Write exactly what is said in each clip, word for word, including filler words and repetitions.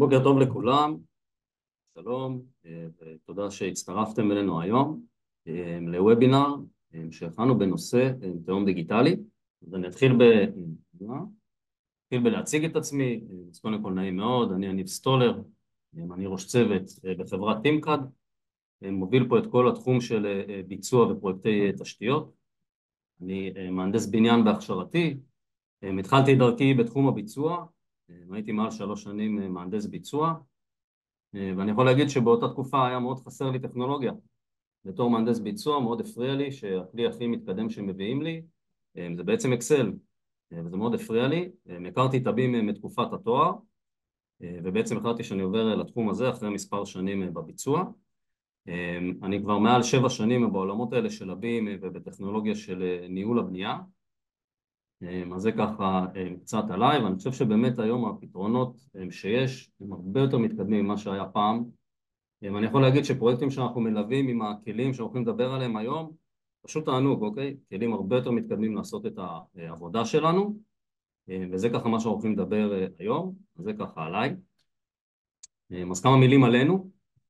בוקר טוב לכולם, שלום, אה, ותודה שהצטרפתם אלינו היום אה, לוובינר אה, שהכנו בנושא אה, תהום דיגיטלי. אז אני אתחיל ב... אה, אתחיל בלהציג את עצמי. אה, אז קודם כל נעים מאוד, אני יניב סטולר, אה, אני ראש צוות אה, בחברת טימקאד, אה, מוביל פה את כל התחום של אה, ביצוע ופרויקטי אה, תשתיות. אני אה, מהנדס בניין בהכשרתי, אה, התחלתי את דרכי בתחום הביצוע, אה, הייתי מעל שלוש שנים אה, מהנדס ביצוע, ואני יכול להגיד שבאותה תקופה היה מאוד חסר לי טכנולוגיה. בתור מהנדס ביצוע מאוד הפריע לי שהכלי הכי מתקדם שמביאים לי זה בעצם אקסל, וזה מאוד הפריע לי. הכרתי את הבים מתקופת התואר, ובעצם החלטתי שאני עובר לתחום הזה אחרי מספר שנים בביצוע. אני כבר מעל שבע שנים בעולמות האלה של הבים ובטכנולוגיה של ניהול הבנייה. אז זה ככה קצת עליי, ואני חושב שבאמת היום הפתרונות שיש הם הרבה יותר מתקדמים ממה שהיה פעם. אני יכול להגיד שפרויקטים שאנחנו מלווים עם הכלים שאנחנו הולכים לדבר עליהם היום, פשוט תענוג, אוקיי? כלים הרבה יותר מתקדמים לעשות את העבודה שלנו, וזה ככה מה שאנחנו הולכים לדבר היום, אז זה ככה עליי. אז כמה מילים עלינו.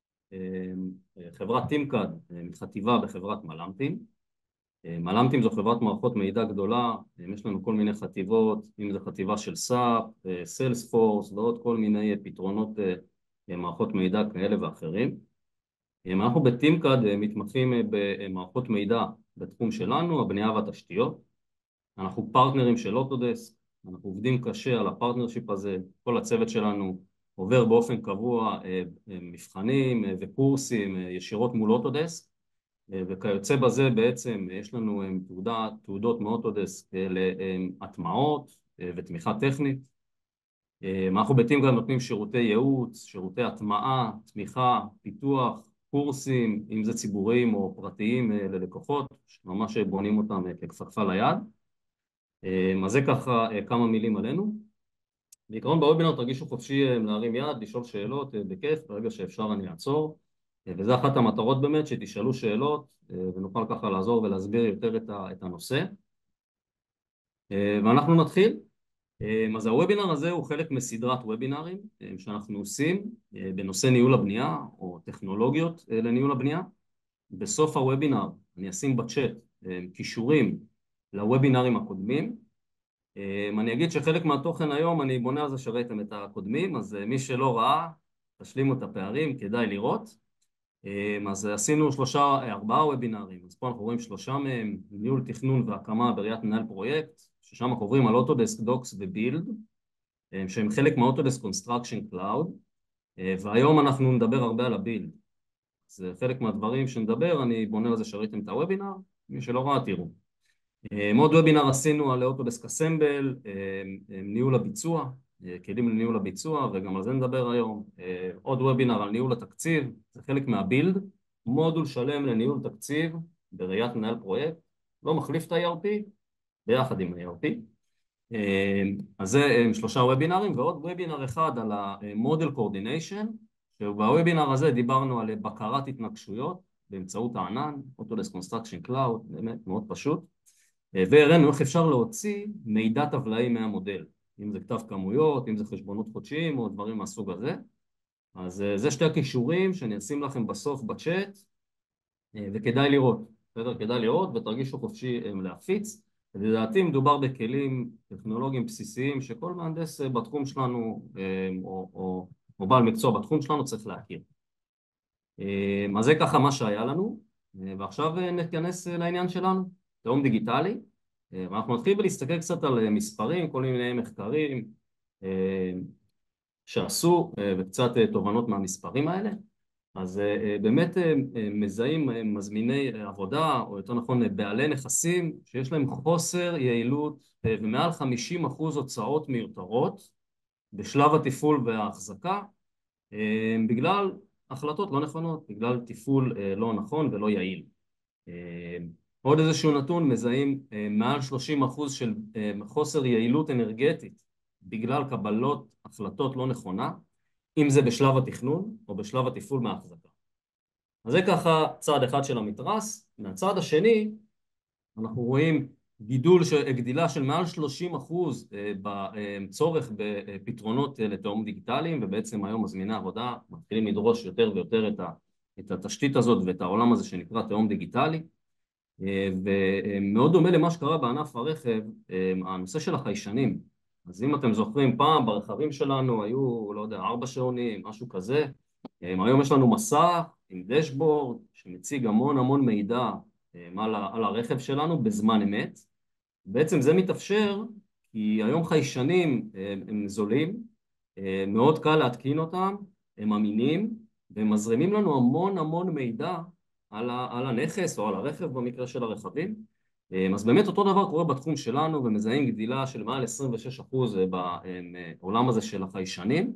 חברת טימקאד מתחטיבה בחברת מלמטים. מלמטים זו חברת מערכות מידע גדולה, יש לנו כל מיני חטיבות, אם זה חטיבה של סאפ, סיילספורס ועוד כל מיני פתרונות מערכות מידע כאלה ואחרים. אנחנו בטימקאד מתמחים במערכות מידע בתחום שלנו, הבנייה והתשתיות. אנחנו פרטנרים של אוטודסק, אנחנו עובדים קשה על הפרטנרשיפ הזה, כל הצוות שלנו עובר באופן קבוע מבחנים וקורסים ישירות מול אוטודסק, וכיוצא בזה בעצם יש לנו תעודה, תעודות מאוטודסק להטמעות ותמיכה טכנית. אנחנו בטימקאד נותנים שירותי ייעוץ, שירותי הטמעה, תמיכה, פיתוח, קורסים, אם זה ציבוריים או פרטיים ללקוחות, ממש בונים אותם ככפפה ליד. אז זה ככה כמה מילים עלינו. בעיקרון בוובינר תרגישו חופשי להרים יד, לשאול שאלות בכיף, ברגע שאפשר אני אעצור. וזה אחת המטרות באמת, שתשאלו שאלות ונוכל ככה לעזור ולהסביר יותר את הנושא. ואנחנו נתחיל. אז הוובינר הזה הוא חלק מסדרת וובינרים שאנחנו עושים בנושא ניהול הבנייה או טכנולוגיות לניהול הבנייה. בסוף הוובינר אני אשים בצ'אט קישורים לוובינרים הקודמים. אני אגיד שחלק מהתוכן היום אני בונה על זה שראיתם את הקודמים, אז מי שלא ראה תשלימו את הפערים, כדאי לראות. אז עשינו שלושה, ארבעה וובינרים, אז פה אנחנו רואים שלושה מהם, ניהול תכנון והקמה בראיית מנהל פרויקט, ששם אנחנו עוברים על אוטודסק דוקס ובילד, שהם חלק מהאוטודסק קונסטרקשן קלאוד, והיום אנחנו נדבר הרבה על הבילד. אז חלק מהדברים שנדבר, אני בונה על זה שראיתם את הוובינר, מי שלא ראה תראו. עוד וובינר עשינו על אוטודסק אסמבל, ניהול הביצוע, כלים לניהול הביצוע, וגם על זה נדבר היום. עוד וובינר על ניהול התקציב, זה חלק מהבילד, מודול שלם לניהול תקציב בראיית מנהל פרויקט, לא מחליף את ה-אי אר פי, ביחד עם ה-אי אר פי. אז זה שלושה וובינרים, ועוד וובינר אחד על המודל קורדיניישן, שבוובינר הזה דיברנו על בקרת התנגשויות באמצעות הענן, אוטודסק קונסטרקשן קלאוד, באמת מאוד פשוט, והראינו איך אפשר להוציא מידע טבלאי מהמודל, אם זה כתב כמויות, אם זה חשבונות חודשיים או דברים מהסוג הזה. אז זה שתי הקישורים שאני אשים לכם בסוף בצ'אט, וכדאי לראות, בסדר? כדאי לראות ותרגישו חופשי להפיץ. לדעתי מדובר בכלים טכנולוגיים בסיסיים שכל מהנדס בתחום שלנו או, או, או בעל מקצוע בתחום שלנו צריך להכיר. אז זה ככה מה שהיה לנו, ועכשיו ניכנס לעניין שלנו, תהום דיגיטלי. ואנחנו נתחיל להסתכל קצת על מספרים, כל מיני מחקרים שעשו וקצת תובנות מהמספרים האלה. אז באמת מזהים מזמיני עבודה, או יותר נכון בעלי נכסים, שיש להם חוסר יעילות ומעל חמישים אחוז הוצאות מיותרות בשלב התפעול וההחזקה, בגלל החלטות לא נכונות, בגלל תפעול לא נכון ולא יעיל. עוד איזשהו נתון, מזהים מעל שלושים אחוז של חוסר יעילות אנרגטית בגלל קבלות החלטות לא נכונה, אם זה בשלב התכנון או בשלב התפעול מההחזקה. אז זה ככה צד אחד של המתרס. מהצד השני אנחנו רואים גידול, גדילה של מעל שלושים אחוז בצורך בפתרונות לתהום דיגיטליים, ובעצם היום מזמיני עבודה מתחילים לדרוש יותר ויותר את, ה, את התשתית הזאת ואת העולם הזה שנקרא תהום דיגיטלי. ומאוד דומה למה שקרה בענף הרכב, הנושא של החיישנים. אז אם אתם זוכרים, פעם ברכבים שלנו היו, לא יודע, ארבע שעונים, משהו כזה. היום יש לנו מסך עם דשבורד שמציג המון המון מידע על, על הרכב שלנו בזמן אמת. בעצם זה מתאפשר כי היום חיישנים הם זולים, מאוד קל להתקין אותם, הם אמינים, והם מזרימים לנו המון המון מידע על, ה, על הנכס או על הרכב במקרה של הרכבים. אז באמת אותו דבר קורה בתחום שלנו, ומזהים גדילה של מעל עשרים ושש אחוז בעולם הזה של החיישנים.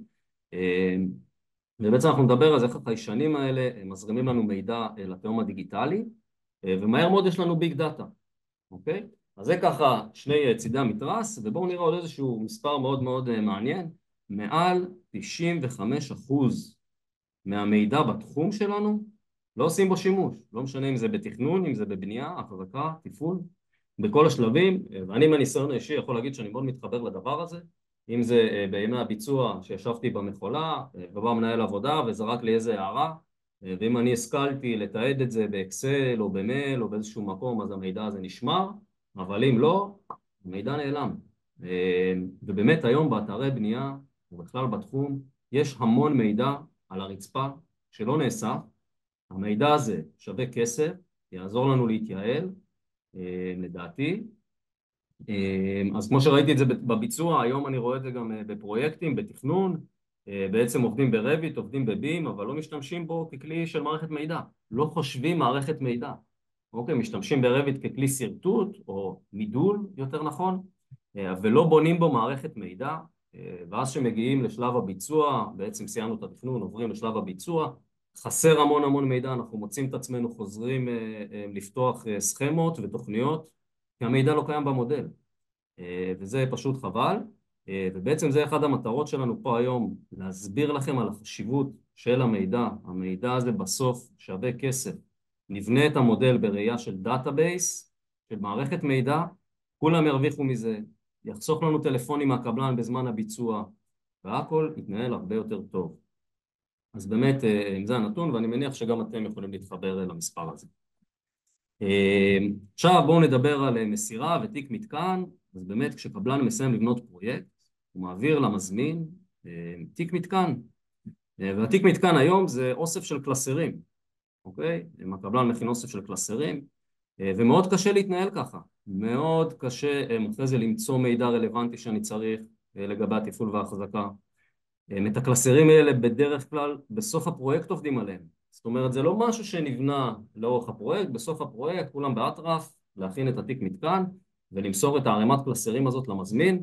ובעצם אנחנו נדבר על זה, איך החיישנים האלה מזרימים לנו מידע לתהום הדיגיטלי, ומהר מאוד יש לנו ביג דאטה, אוקיי? אז זה ככה שני צידי המתרס, ובואו נראה עוד איזשהו מספר מאוד מאוד מעניין. מעל תשעים וחמישה אחוז מהמידע בתחום שלנו לא עושים בו שימוש, לא משנה אם זה בתכנון, אם זה בבנייה, החזקה, תפעול, בכל השלבים, ואני מהניסיון האישי יכול להגיד שאני מאוד מתחבר לדבר הזה, אם זה בימי הביצוע שישבתי במכולה, ובא מנהל עבודה וזרק לי איזה הערה, ואם אני השכלתי לתעד את זה באקסל או במייל או באיזשהו מקום, אז המידע הזה נשמר, אבל אם לא, המידע נעלם. ובאמת היום באתרי בנייה ובכלל בתחום יש המון מידע על הרצפה שלא נאסף. המידע הזה שווה כסף, יעזור לנו להתייעל, לדעתי. אז כמו שראיתי את זה בביצוע, היום אני רואה את זה גם בפרויקטים, בתכנון, בעצם עובדים ברביט, עובדים בבים, אבל לא משתמשים בו ככלי של מערכת מידע, לא חושבים מערכת מידע. אוקיי, משתמשים ברביט ככלי סרטוט או מידול, יותר נכון, ולא בונים בו מערכת מידע, ואז שמגיעים לשלב הביצוע, בעצם סיימנו את התכנון, עוברים לשלב הביצוע, חסר המון המון מידע, אנחנו מוצאים את עצמנו חוזרים לפתוח סכמות ותוכניות, כי המידע לא קיים במודל, וזה פשוט חבל. ובעצם זה אחד המטרות שלנו פה היום, להסביר לכם על החשיבות של המידע. המידע הזה בסוף שווה כסף. נבנה את המודל בראייה של דאטאבייס, של מערכת מידע, כולם ירוויחו מזה, יחסוך לנו טלפונים מהקבלן בזמן הביצוע, והכל יתנהל הרבה יותר טוב. אז באמת, זה הנתון, ואני מניח שגם אתם יכולים להתחבר למספר הזה. עכשיו בואו נדבר על מסירה ותיק מתקן. אז באמת כשקבלן מסיים לבנות פרויקט, הוא מעביר למזמין תיק מתקן, והתיק מתקן היום זה אוסף של קלסרים, אוקיי? אם הקבלן מכין אוסף של קלסרים, ומאוד קשה להתנהל ככה, מאוד קשה אחרי זה למצוא מידע רלוונטי שאני צריך לגבי התפעול וההחזקה. את הקלסרים האלה בדרך כלל בסוף הפרויקט עובדים עליהם, זאת אומרת זה לא משהו שנבנה לאורך הפרויקט, בסוף הפרויקט כולם באטרף להכין את התיק מתקן ולמסור את הערימת קלסרים הזאת למזמין,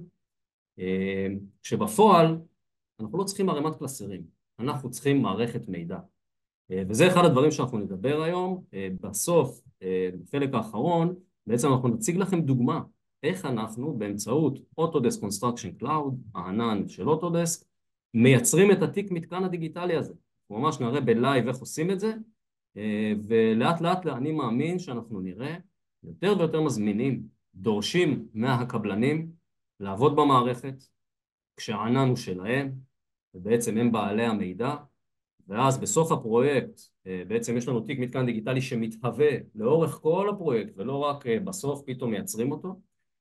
שבפועל אנחנו לא צריכים ערימת קלסרים, אנחנו צריכים מערכת מידע. וזה אחד הדברים שאנחנו נדבר היום. בסוף, בחלק האחרון, בעצם אנחנו נציג לכם דוגמה איך אנחנו באמצעות Autodesk Construction Cloud, הענן של Autodesk, מייצרים את התיק מתקן הדיגיטלי הזה. ממש נראה בלייב איך עושים את זה, ולאט לאט אני מאמין שאנחנו נראה יותר ויותר מזמינים, דורשים מהקבלנים לעבוד במערכת, כשהענן הוא שלהם, ובעצם הם בעלי המידע, ואז בסוף הפרויקט בעצם יש לנו תיק מתקן דיגיטלי שמתהווה לאורך כל הפרויקט, ולא רק בסוף פתאום מייצרים אותו.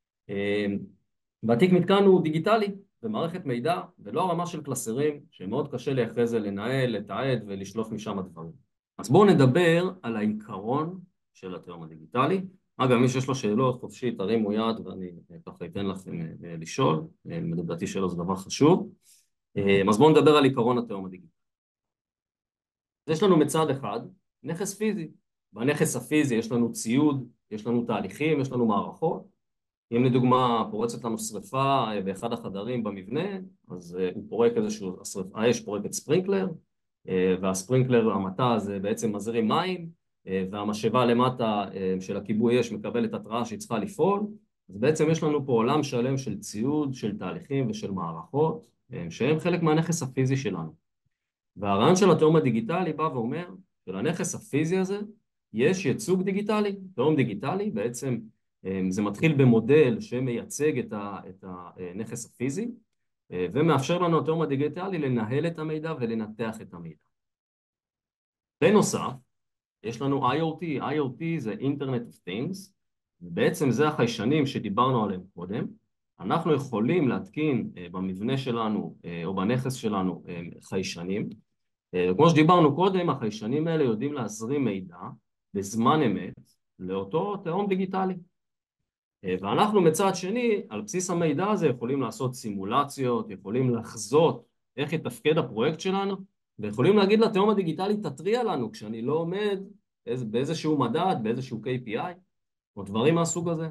והתיק מתקן הוא דיגיטלי, במערכת מידע, ולא הרמה של קלסרים, שמאוד קשה לי אחרי זה לנהל, לתעד ולשלוף משם הדברים. אז בואו נדבר על העיקרון של התהום הדיגיטלי. אגב, מי שיש לו שאלות, חופשי, תרימו יד, ואני ככה אתן לכם לשאול. לדעתי שאלות זה דבר חשוב. אז בואו נדבר על עיקרון התהום הדיגיטלי. יש לנו מצד אחד נכס פיזי. בנכס הפיזי יש לנו ציוד, יש לנו תהליכים, יש לנו מערכות. אם לדוגמה פורצת לנו שריפה באחד החדרים במבנה, אז הוא פורק איזשהו, האש פורקת ספרינקלר, והספרינקלר, המטע הזה בעצם מזרים מים, והמשאבה למטה של הכיבוי אש מקבלת התראה שהיא צריכה לפעול. אז בעצם יש לנו פה עולם שלם של ציוד, של תהליכים ושל מערכות, שהם חלק מהנכס הפיזי שלנו. והרעיון של התהום הדיגיטלי בא ואומר, שלנכס הפיזי הזה יש ייצוג דיגיטלי. תהום דיגיטלי בעצם זה מתחיל במודל שמייצג את הנכס הפיזי, ומאפשר לנו התיאום הדיגיטלי לנהל את המידע ולנתח את המידע. בנוסף, יש לנו איי או טי, איי או טי זה Internet of Things, ובעצם זה החיישנים שדיברנו עליהם קודם. אנחנו יכולים להתקין במבנה שלנו או בנכס שלנו חיישנים. כמו שדיברנו קודם, החיישנים האלה יודעים להזרים מידע בזמן אמת לאותו תיאום דיגיטלי. ואנחנו מצד שני, על בסיס המידע הזה יכולים לעשות סימולציות, יכולים לחזות איך יתפקד הפרויקט שלנו, ויכולים להגיד לתיאום הדיגיטלי, תטריע לנו כשאני לא עומד באיזשהו מדד, באיזשהו קיי פי איי, או דברים מהסוג הזה.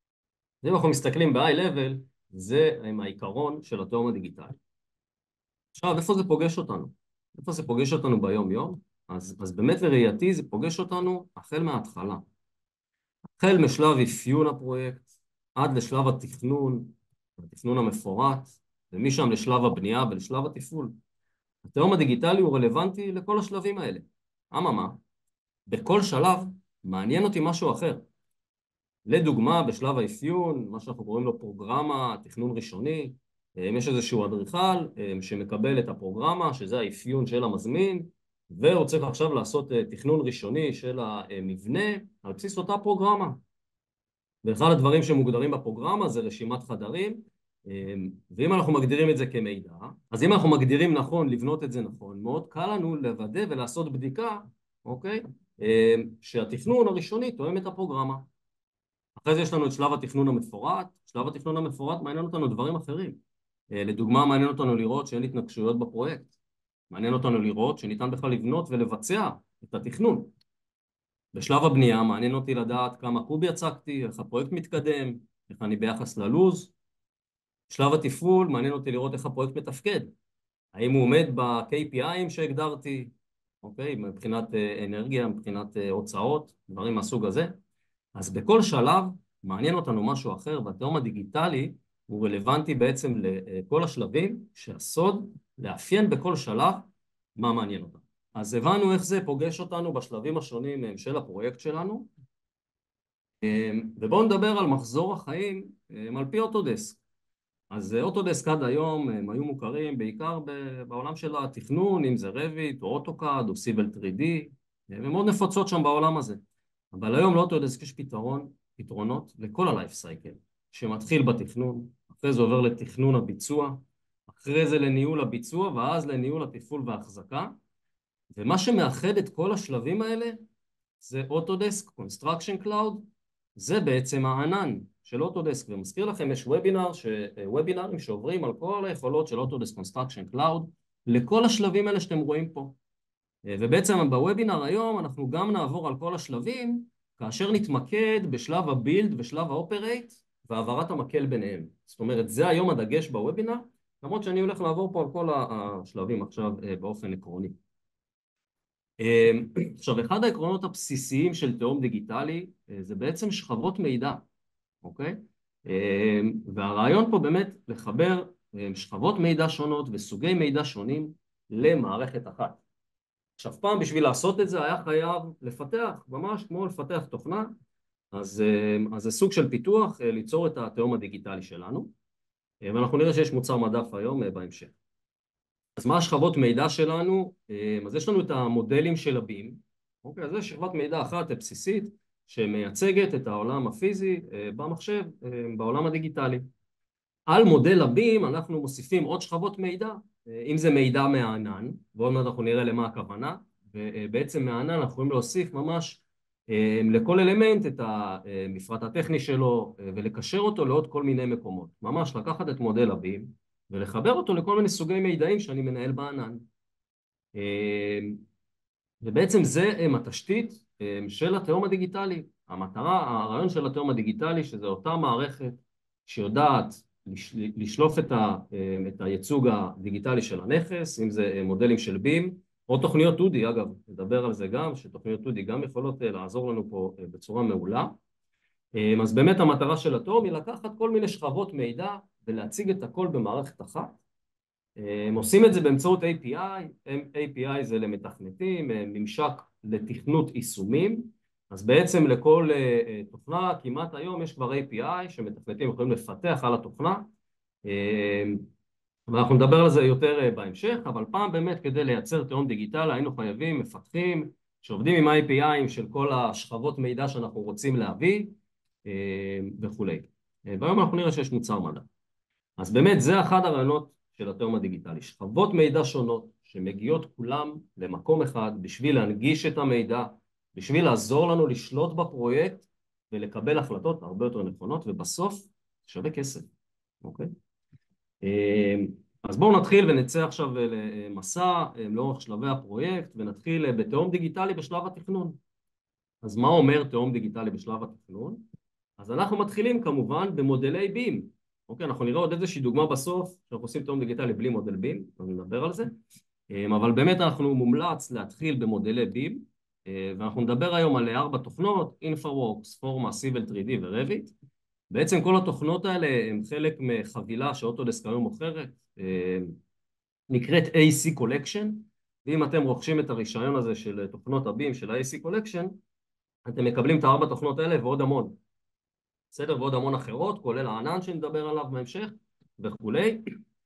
אם אנחנו מסתכלים ב-high-level, זה העיקרון של התיאום הדיגיטלי. עכשיו, איפה זה פוגש אותנו? איפה זה פוגש אותנו ביום-יום? אז, אז באמת וראייתי זה פוגש אותנו החל מההתחלה. החל משלב אפיון הפרויקט, עד לשלב התכנון, התכנון המפורט, ומשם לשלב הבנייה ולשלב התפעול. התיאום הדיגיטלי הוא רלוונטי לכל השלבים האלה. אממה, בכל שלב מעניין אותי משהו אחר. לדוגמה, בשלב האפיון, מה שאנחנו קוראים לו פרוגרמה, תכנון ראשוני, יש איזשהו אדריכל שמקבל את הפרוגרמה, שזה האפיון של המזמין, והוא צריך עכשיו לעשות תכנון ראשוני של המבנה על בסיס אותה פרוגרמה. ואחד הדברים שמוגדרים בפרוגרמה זה רשימת חדרים, ואם אנחנו מגדירים את זה כמידע, אז אם אנחנו מגדירים נכון, לבנות את זה נכון, מאוד קל לנו לוודא ולעשות בדיקה, אוקיי? שהתכנון הראשוני תואם את הפרוגרמה. אחרי זה יש לנו את שלב התכנון המפורט. שלב התכנון המפורט מעניין אותנו דברים אחרים. לדוגמה, מעניין אותנו לראות שאין התנגשויות בפרויקט. מעניין אותנו לראות שניתן בכלל לבנות ולבצע את התכנון. בשלב הבנייה מעניין אותי לדעת כמה קוב יצקתי, איך הפרויקט מתקדם, איך אני ביחס ללוז. בשלב התפעול מעניין אותי לראות איך הפרויקט מתפקד. האם הוא עומד ב-קיי פי איי שהגדרתי, אוקיי? מבחינת אנרגיה, מבחינת הוצאות, דברים מהסוג הזה. אז בכל שלב מעניין אותנו משהו אחר, והתיאום הדיגיטלי הוא רלוונטי בעצם לכל השלבים, שהסוד לאפיין בכל שלב מה מעניין אותנו. אז הבנו איך זה פוגש אותנו בשלבים השונים של הפרויקט שלנו, ובואו נדבר על מחזור החיים על פי אוטודסק. אז אוטודסק עד היום הם היו מוכרים בעיקר בעולם של התכנון, אם זה רביט או אוטוקאד או סיבל תרי די, הם מאוד נפוצות שם בעולם הזה. אבל היום לאוטודסק יש פתרון, פתרונות לכל הלייף סייקל, שמתחיל בתכנון, אחרי זה עובר לתכנון הביצוע, אחרי זה לניהול הביצוע, ואז לניהול התפעול וההחזקה. ומה שמאחד את כל השלבים האלה זה אוטודסק, Construction Cloud, זה בעצם הענן של אוטודסק. ומזכיר לכם, יש וובינר, ש... וובינרים שעוברים על כל היכולות של אוטודסק Construction Cloud, לכל השלבים האלה שאתם רואים פה. ובעצם בוובינר היום אנחנו גם נעבור על כל השלבים, כאשר נתמקד בשלב הבילד ושלב האופרייט, והעברת המקל ביניהם. זאת אומרת, זה היום הדגש בוובינר, למרות שאני הולך לעבור פה על כל השלבים עכשיו באופן עקרוני. עכשיו, אחד העקרונות הבסיסיים של תיאום דיגיטלי זה בעצם שכבות מידע, אוקיי? והרעיון פה באמת לחבר שכבות מידע שונות וסוגי מידע שונים למערכת אחת. עכשיו, פעם בשביל לעשות את זה היה חייב לפתח, ממש כמו לפתח תוכנה, אז, אז זה סוג של פיתוח ליצור את התיאום הדיגיטלי שלנו, ואנחנו נראה שיש מוצר מדף היום בהמשך. אז מה השכבות מידע שלנו? אז יש לנו את המודלים של הבים, אוקיי? אז זה שכבת מידע אחת בסיסית שמייצגת את העולם הפיזי במחשב, בעולם הדיגיטלי. על מודל הבים אנחנו מוסיפים עוד שכבות מידע, אם זה מידע מהענן, ועוד מעט אנחנו נראה למה הכוונה, ובעצם מהענן אנחנו יכולים להוסיף ממש לכל אלמנט את המפרט הטכני שלו ולקשר אותו לעוד כל מיני מקומות. ממש לקחת את מודל הבים ולחבר אותו לכל מיני סוגי מידעים שאני מנהל בענן. ובעצם זה התשתית של התיאום הדיגיטלי. המטרה, הרעיון של התיאום הדיגיטלי, שזה אותה מערכת שיודעת לשלוף את, ה, את הייצוג הדיגיטלי של הנכס, אם זה מודלים של בים, או תוכניות טו די, אגב, נדבר על זה גם, שתוכניות טו די גם יכולות לעזור לנו פה בצורה מעולה. אז באמת המטרה של התיאום היא לקחת כל מיני שכבות מידע ולהציג את הכל במערכת אחת. הם עושים את זה באמצעות איי פי איי, איי פי איי זה למתכנתים, ממשק לתכנות יישומים, אז בעצם לכל uh, תוכנה, כמעט היום יש כבר איי פי איי שמתכנתים יכולים לפתח על התוכנה, uh, ואנחנו נדבר על זה יותר uh, בהמשך, אבל פעם באמת כדי לייצר תהום דיגיטלי היינו חייבים מפתחים שעובדים עם איי פי איי של כל השכבות מידע שאנחנו רוצים להביא uh, וכולי. Uh, והיום אנחנו נראה שיש מוצר מדע. אז באמת זה אחד הרעיונות של התהום הדיגיטלי, שכבות מידע שונות שמגיעות כולם למקום אחד בשביל להנגיש את המידע, בשביל לעזור לנו לשלוט בפרויקט ולקבל החלטות הרבה יותר נכונות, ובסוף שווה כסף, אוקיי? אז בואו נתחיל ונצא עכשיו למסע לאורך שלבי הפרויקט, ונתחיל בתהום דיגיטלי בשלב התכנון. אז מה אומר תהום דיגיטלי בשלב התכנון? אז אנחנו מתחילים כמובן במודלי בים. אוקיי, אנחנו נראה עוד איזושהי דוגמה בסוף, שאנחנו עושים תהום דיגיטלי בלי מודל בים, אז נדבר על זה. אבל באמת אנחנו מומלץ להתחיל במודלי בים, ואנחנו נדבר היום על ארבע תוכנות, InfraWorks, פורמה, סיבל תרי די ורביט. בעצם כל התוכנות האלה הן חלק מחבילה שאוטודסק היום מוכרת, נקראת איי סי Collection, ואם אתם רוכשים את הרישיון הזה של תוכנות הבים של ה-איי סי Collection, אתם מקבלים את הארבע תוכנות האלה ועוד המון. בסדר? ועוד המון אחרות, כולל הענן שנדבר עליו בהמשך וכולי.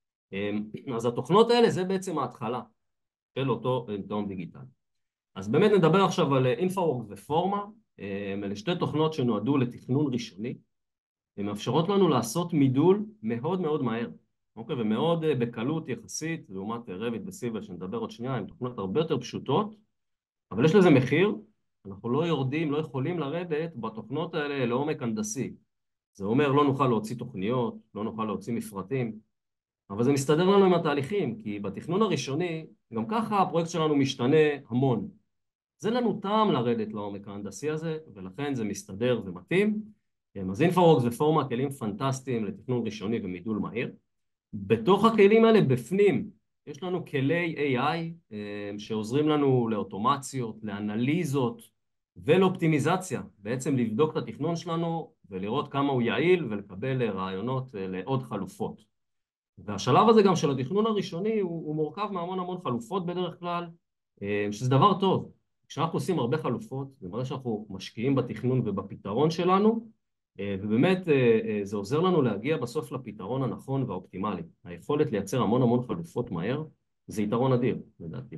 אז התוכנות האלה זה בעצם ההתחלה של אותו תהום דיגיטלי. אז באמת נדבר עכשיו על InfraWorks ופורמה, אלה שתי תוכנות שנועדו לתכנון ראשוני, הן מאפשרות לנו לעשות מידול מאוד מאוד מהר, אוקיי? ומאוד בקלות יחסית, לעומת רביט וסיבל שנדבר עוד שנייה, הן תוכנות הרבה יותר פשוטות, אבל יש לזה מחיר, אנחנו לא יורדים, לא יכולים לרדת בתוכנות האלה לעומק הנדסי. זה אומר לא נוכל להוציא תוכניות, לא נוכל להוציא מפרטים, אבל זה מסתדר לנו עם התהליכים, כי בתכנון הראשוני, גם ככה הפרויקט שלנו משתנה המון. זה לנו טעם לרדת לעומק ההנדסי הזה, ולכן זה מסתדר ומתאים. אז InfraWorks ופורמה כלים פנטסטיים לתכנון ראשוני ומידול מהיר. בתוך הכלים האלה, בפנים, יש לנו כלי איי איי שעוזרים לנו לאוטומציות, לאנליזות ולאופטימיזציה. בעצם לבדוק את התכנון שלנו ולראות כמה הוא יעיל ולקבל רעיונות לעוד חלופות. והשלב הזה גם של התכנון הראשוני הוא, הוא מורכב מהמון המון חלופות בדרך כלל, שזה דבר טוב. כשאנחנו עושים הרבה חלופות, זה מראה שאנחנו משקיעים בתכנון ובפתרון שלנו, ובאמת זה עוזר לנו להגיע בסוף לפתרון הנכון והאופטימלי. היכולת לייצר המון המון חלופות מהר, זה יתרון אדיר, לדעתי.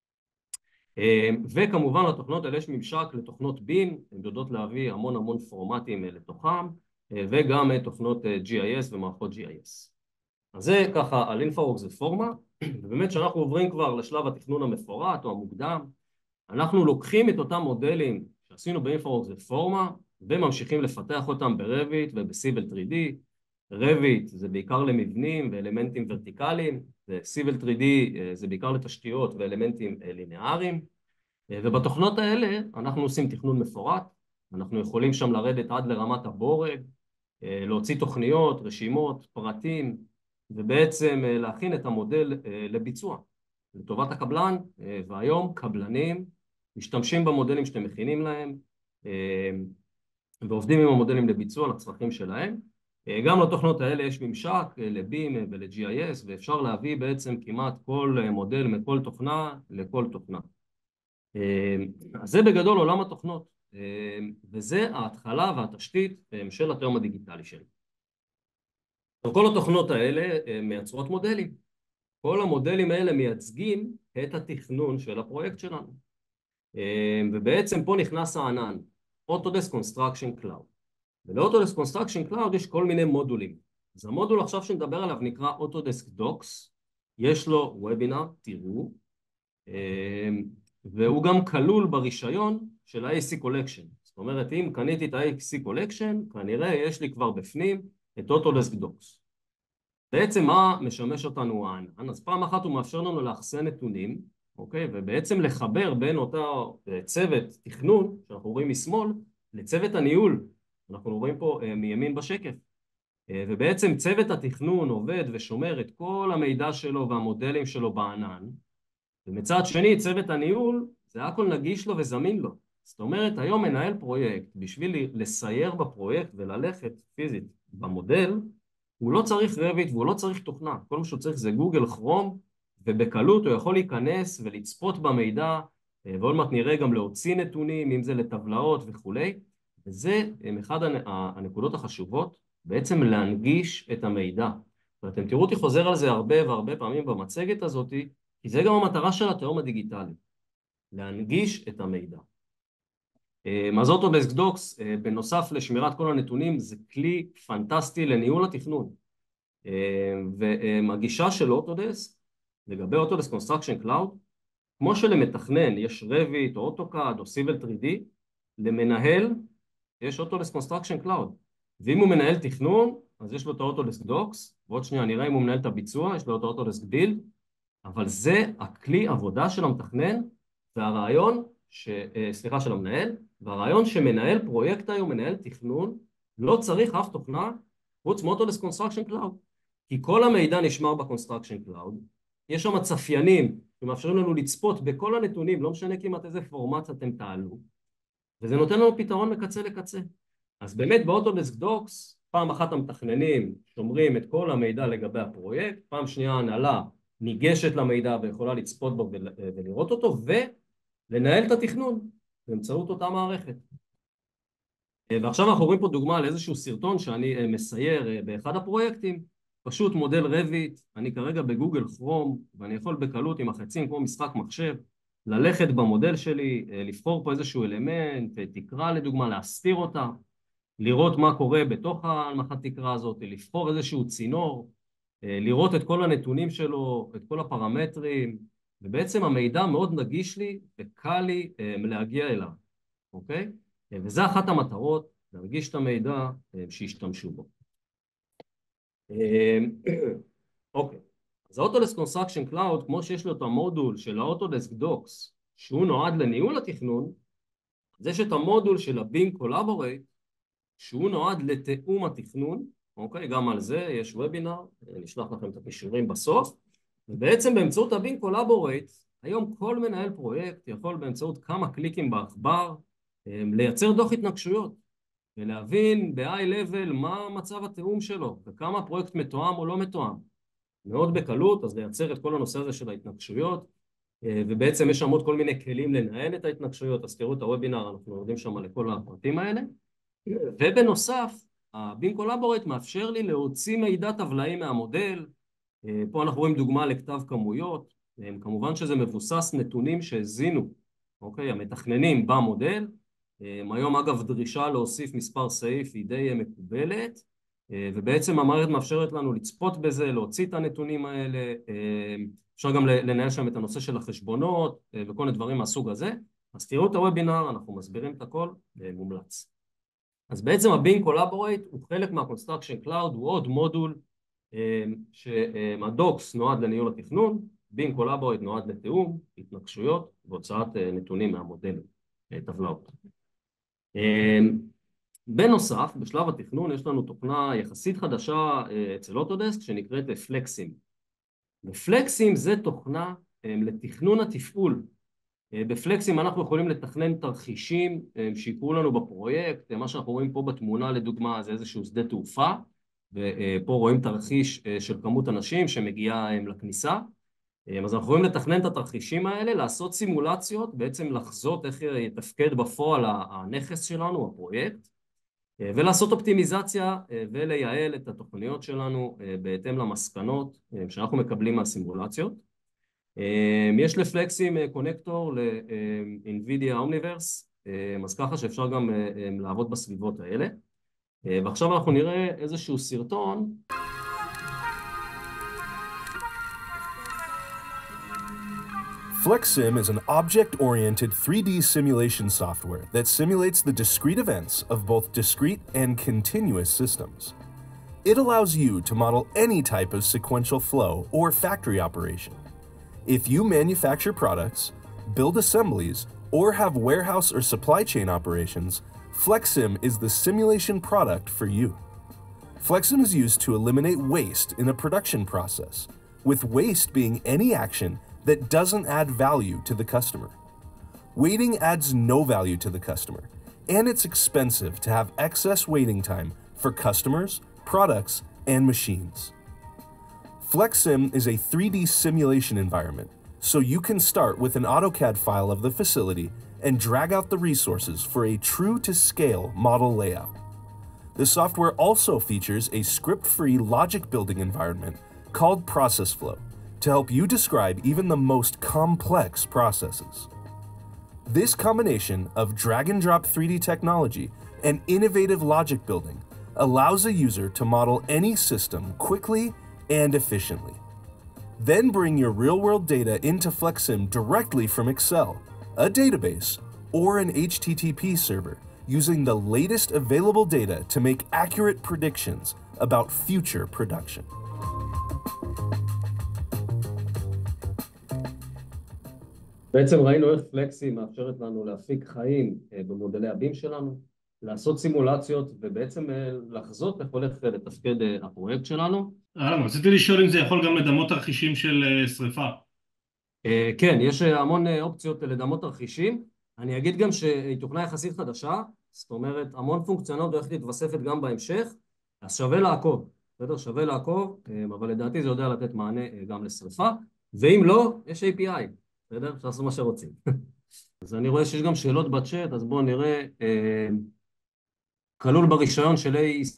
וכמובן לתוכנות האלה יש ממשק לתוכנות בים, הן יודעות להביא המון המון פורמטים לתוכם, וגם תוכנות ג'י איי אס ומערכות ג'י איי אס. אז זה ככה על InfraWorks ופורמה, ובאמת כשאנחנו עוברים כבר לשלב התכנון המפורט או המוקדם, אנחנו לוקחים את אותם מודלים שעשינו ב-InfraWorks ופורמה, וממשיכים לפתח אותם ברביט ובסיבל תרי די. רביט זה בעיקר למבנים ואלמנטים ורטיקליים, וסיבל תרי די זה בעיקר לתשתיות ואלמנטים ליניאריים, ובתוכנות האלה אנחנו עושים תכנון מפורט, אנחנו יכולים שם לרדת עד לרמת הבורג, להוציא תוכניות, רשימות, פרטים, ובעצם להכין את המודל לביצוע, לטובת הקבלן, והיום קבלנים משתמשים במודלים שאתם מכינים להם, ועובדים עם המודלים לביצוע לצרכים שלהם. גם לתוכנות האלה יש ממשק לבים ול-ג'י איי אס, ואפשר להביא בעצם כמעט כל מודל מכל תוכנה לכל תוכנה. אז זה בגדול עולם התוכנות, וזה ההתחלה והתשתית של התהום הדיגיטלי שלי. כל התוכנות האלה מייצרות מודלים. כל המודלים האלה מייצגים את התכנון של הפרויקט שלנו. ובעצם פה נכנס הענן, Autodesk Construction Cloud. ול-Autodesk Construction Cloud יש כל מיני מודולים. אז המודול עכשיו שנדבר עליו נקרא Autodesk Docs, יש לו וובינר, תראו, והוא גם כלול ברישיון של ה-איי סי Collection. זאת אומרת, אם קניתי את ה-איי סי Collection, כנראה יש לי כבר בפנים את Autodesk Docs. בעצם מה משמש אותנו הענן? אז פעם אחת הוא מאפשר לנו לאחסן נתונים, אוקיי? ובעצם לחבר בין אותה צוות תכנון, שאנחנו רואים משמאל, לצוות הניהול, אנחנו רואים פה מימין בשקף. ובעצם צוות התכנון עובד ושומר את כל המידע שלו והמודלים שלו בענן, ומצד שני צוות הניהול זה הכל נגיש לו וזמין לו. זאת אומרת, היום מנהל פרויקט, בשביל לסייר בפרויקט וללכת פיזית במודל, הוא לא צריך רביט והוא לא צריך תוכנה, כל מה שהוא צריך זה גוגל כרום, ובקלות הוא יכול להיכנס ולצפות במידע ועוד מעט נראה גם להוציא נתונים, אם זה לטבלאות וכולי, וזה אחד הנקודות החשובות, בעצם להנגיש את המידע. ואתם תראו אותי חוזר על זה הרבה והרבה פעמים במצגת הזאת, כי זה גם המטרה של התהום הדיגיטלי, להנגיש את המידע. אז אוטודסק דוקס, בנוסף לשמירת כל הנתונים, זה כלי פנטסטי לניהול התכנון. והגישה של אוטודסק, לגבי אוטודסק קונסטרקשן קלאוד, כמו שלמתכנן יש רביט או אוטוקאד או סיבל תרי די, למנהל יש אוטודסק קונסטרקשן קלאוד. ואם הוא מנהל תכנון, אז יש לו את האוטודסק דוקס, ועוד שנייה נראה אם הוא מנהל את הביצוע, יש לו את האוטודסק בילד, אבל זה הכלי עבודה של המתכנן, והרעיון, ש... סליחה, של המנהל, והרעיון שמנהל פרויקט היום, מנהל תכנון, לא צריך אף תוכנה, חוץ מאוטודסק קונסטרקשן קלאוד. כי כל המידע נשמר בקונסטרקשן קלאוד, יש שם צפיינים שמאפשרים לנו לצפות בכל הנתונים, לא משנה כמעט איזה פורמט אתם תעלו, וזה נותן לנו פתרון מקצה לקצה. אז באמת באוטודסק דוקס, פעם אחת המתכננים שומרים את כל המידע לגבי הפרויקט, פעם שנייה ההנהלה ניגשת למידע ויכולה לצפות בו ולראות אותו, ולנהל את התכנון באמצעות אותה מערכת. ועכשיו אנחנו רואים פה דוגמה על איזשהו סרטון שאני מסייר באחד הפרויקטים, פשוט מודל רביט, אני כרגע בגוגל כרום, ואני יכול בקלות עם החצים כמו משחק מחשב, ללכת במודל שלי, לבחור פה איזשהו אלמנט, תקרה לדוגמה, להסתיר אותה, לראות מה קורה בתוך ההנמכת תקרה הזאת, לבחור איזשהו צינור, לראות את כל הנתונים שלו, את כל הפרמטרים, ובעצם המידע מאוד נגיש לי וקל לי להגיע אליו, אוקיי? וזה אחת המטרות, להנגיש את המידע שישתמשו בו. אוקיי, אז האוטודסק קונסטרקשן קלאוד, כמו שיש לו את המודול של האוטודסק דוקס, שהוא נועד לניהול התכנון, אז יש את המודול של ה-Bing Collaborate, שהוא נועד לתאום התכנון, אוקיי, גם על זה יש וובינר, נשלח לכם את הקישורים בסוף, ובעצם באמצעות ה-Bing Collaborate, היום כל מנהל פרויקט יכול באמצעות כמה קליקים בעכבר, לייצר דוח התנגשויות, ולהבין ב-high level מה מצב התאום שלו, וכמה הפרויקט מתואם או לא מתואם. מאוד בקלות, אז לייצר את כל הנושא הזה של ההתנגשויות, ובעצם יש שם עוד כל מיני כלים לנהל את ההתנגשויות, אז תראו את הוובינר, אנחנו יורדים שם לכל הפרטים האלה. ובנוסף, ה-Bing Collaborate מאפשר לי להוציא מידע טבלאי מהמודל, פה אנחנו רואים דוגמה לכתב כמויות, כמובן שזה מבוסס נתונים שהזינו, אוקיי, המתכננים במודל, היום אגב דרישה להוסיף מספר סעיף היא די מקובלת, ובעצם המערכת מאפשרת לנו לצפות בזה, להוציא את הנתונים האלה, אפשר גם לנהל שם את הנושא של החשבונות וכל מיני דברים מהסוג הזה. אז תראו את הוובינר, אנחנו מסבירים את הכל, מומלץ. אז בעצם ה-Bing Collaborate הוא חלק מה-Construction Cloud, הוא עוד מודול שהדוקס נועד לניהול התכנון, Bing Collaborate נועד לתיאום, התנגשויות והוצאת נתונים מהמודלים, טבלאות. בנוסף, בשלב התכנון יש לנו תוכנה יחסית חדשה אצל אוטודסק שנקראת פלקסים. ופלקסים זה תוכנה לתכנון התפעול. בפלקסים אנחנו יכולים לתכנן תרחישים שיקרו לנו בפרויקט, מה שאנחנו רואים פה בתמונה לדוגמה זה איזשהו שדה תעופה, ופה רואים תרחיש של כמות אנשים שמגיעה לכניסה, אז אנחנו יכולים לתכנן את התרחישים האלה, לעשות סימולציות, בעצם לחזות איך יתפקד בפועל הנכס שלנו, הפרויקט, ולעשות אופטימיזציה ולייעל את התוכניות שלנו בהתאם למסקנות שאנחנו מקבלים מהסימולציות. יש לפלקסים קונקטור ל-NVIDIA Omniverse, אז ככה שאפשר גם לעבוד בסביבות האלה. ועכשיו אנחנו נראה איזשהו סרטון. FlexSim is an object-oriented three D simulation software that simulates the discrete events of both discrete and continuous systems. It allows you to model any type of sequential flow or factory operation. If you manufacture products, build assemblies, or have warehouse or supply chain operations, FlexSim is the simulation product for you. FlexSim is used to eliminate waste in a production process, with waste being any action that doesn't add value to the customer. Waiting adds no value to the customer, and it's expensive to have excess waiting time for customers, products, and machines. FlexSim is a three D simulation environment so you can start with an AutoCAD file of the facility and drag out the resources for a true-to-scale model layout. The software also features a script-free logic building environment called ProcessFlow to help you describe even the most complex processes. This combination of drag-and-drop three D technology and innovative logic building allows a user to model any system quickly and efficiently. Then bring your real-world data into FlexSim directly from Excel, a database, or an H T T P server using the latest available data to make accurate predictions about future production. בעצם ראינו איך פלקסי מאפשרת לנו להפיק חיים במודלי הבים שלנו, לעשות סימולציות ובעצם לחזות איך הולך לתפקד הפרויקט שלנו. אהלן, רציתי לשאול אם זה יכול גם לדמות תרחישים של שריפה. כן, יש המון אופציות לדמות תרחישים. אני אגיד גם שהיא תוכנה יחסית חדשה, זאת אומרת המון פונקציונות הולכת להתווספת גם בהמשך, אז שווה לעקוב, בסדר? שווה לעקוב, אבל לדעתי זה יודע לתת מענה גם לשריפה, ואם לא, יש איי פי איי, בסדר? אפשר לעשות מה שרוצים. אז אני רואה שיש גם שאלות בצ'אט, אז בואו נראה, כלול ברישיון של איי אי סי,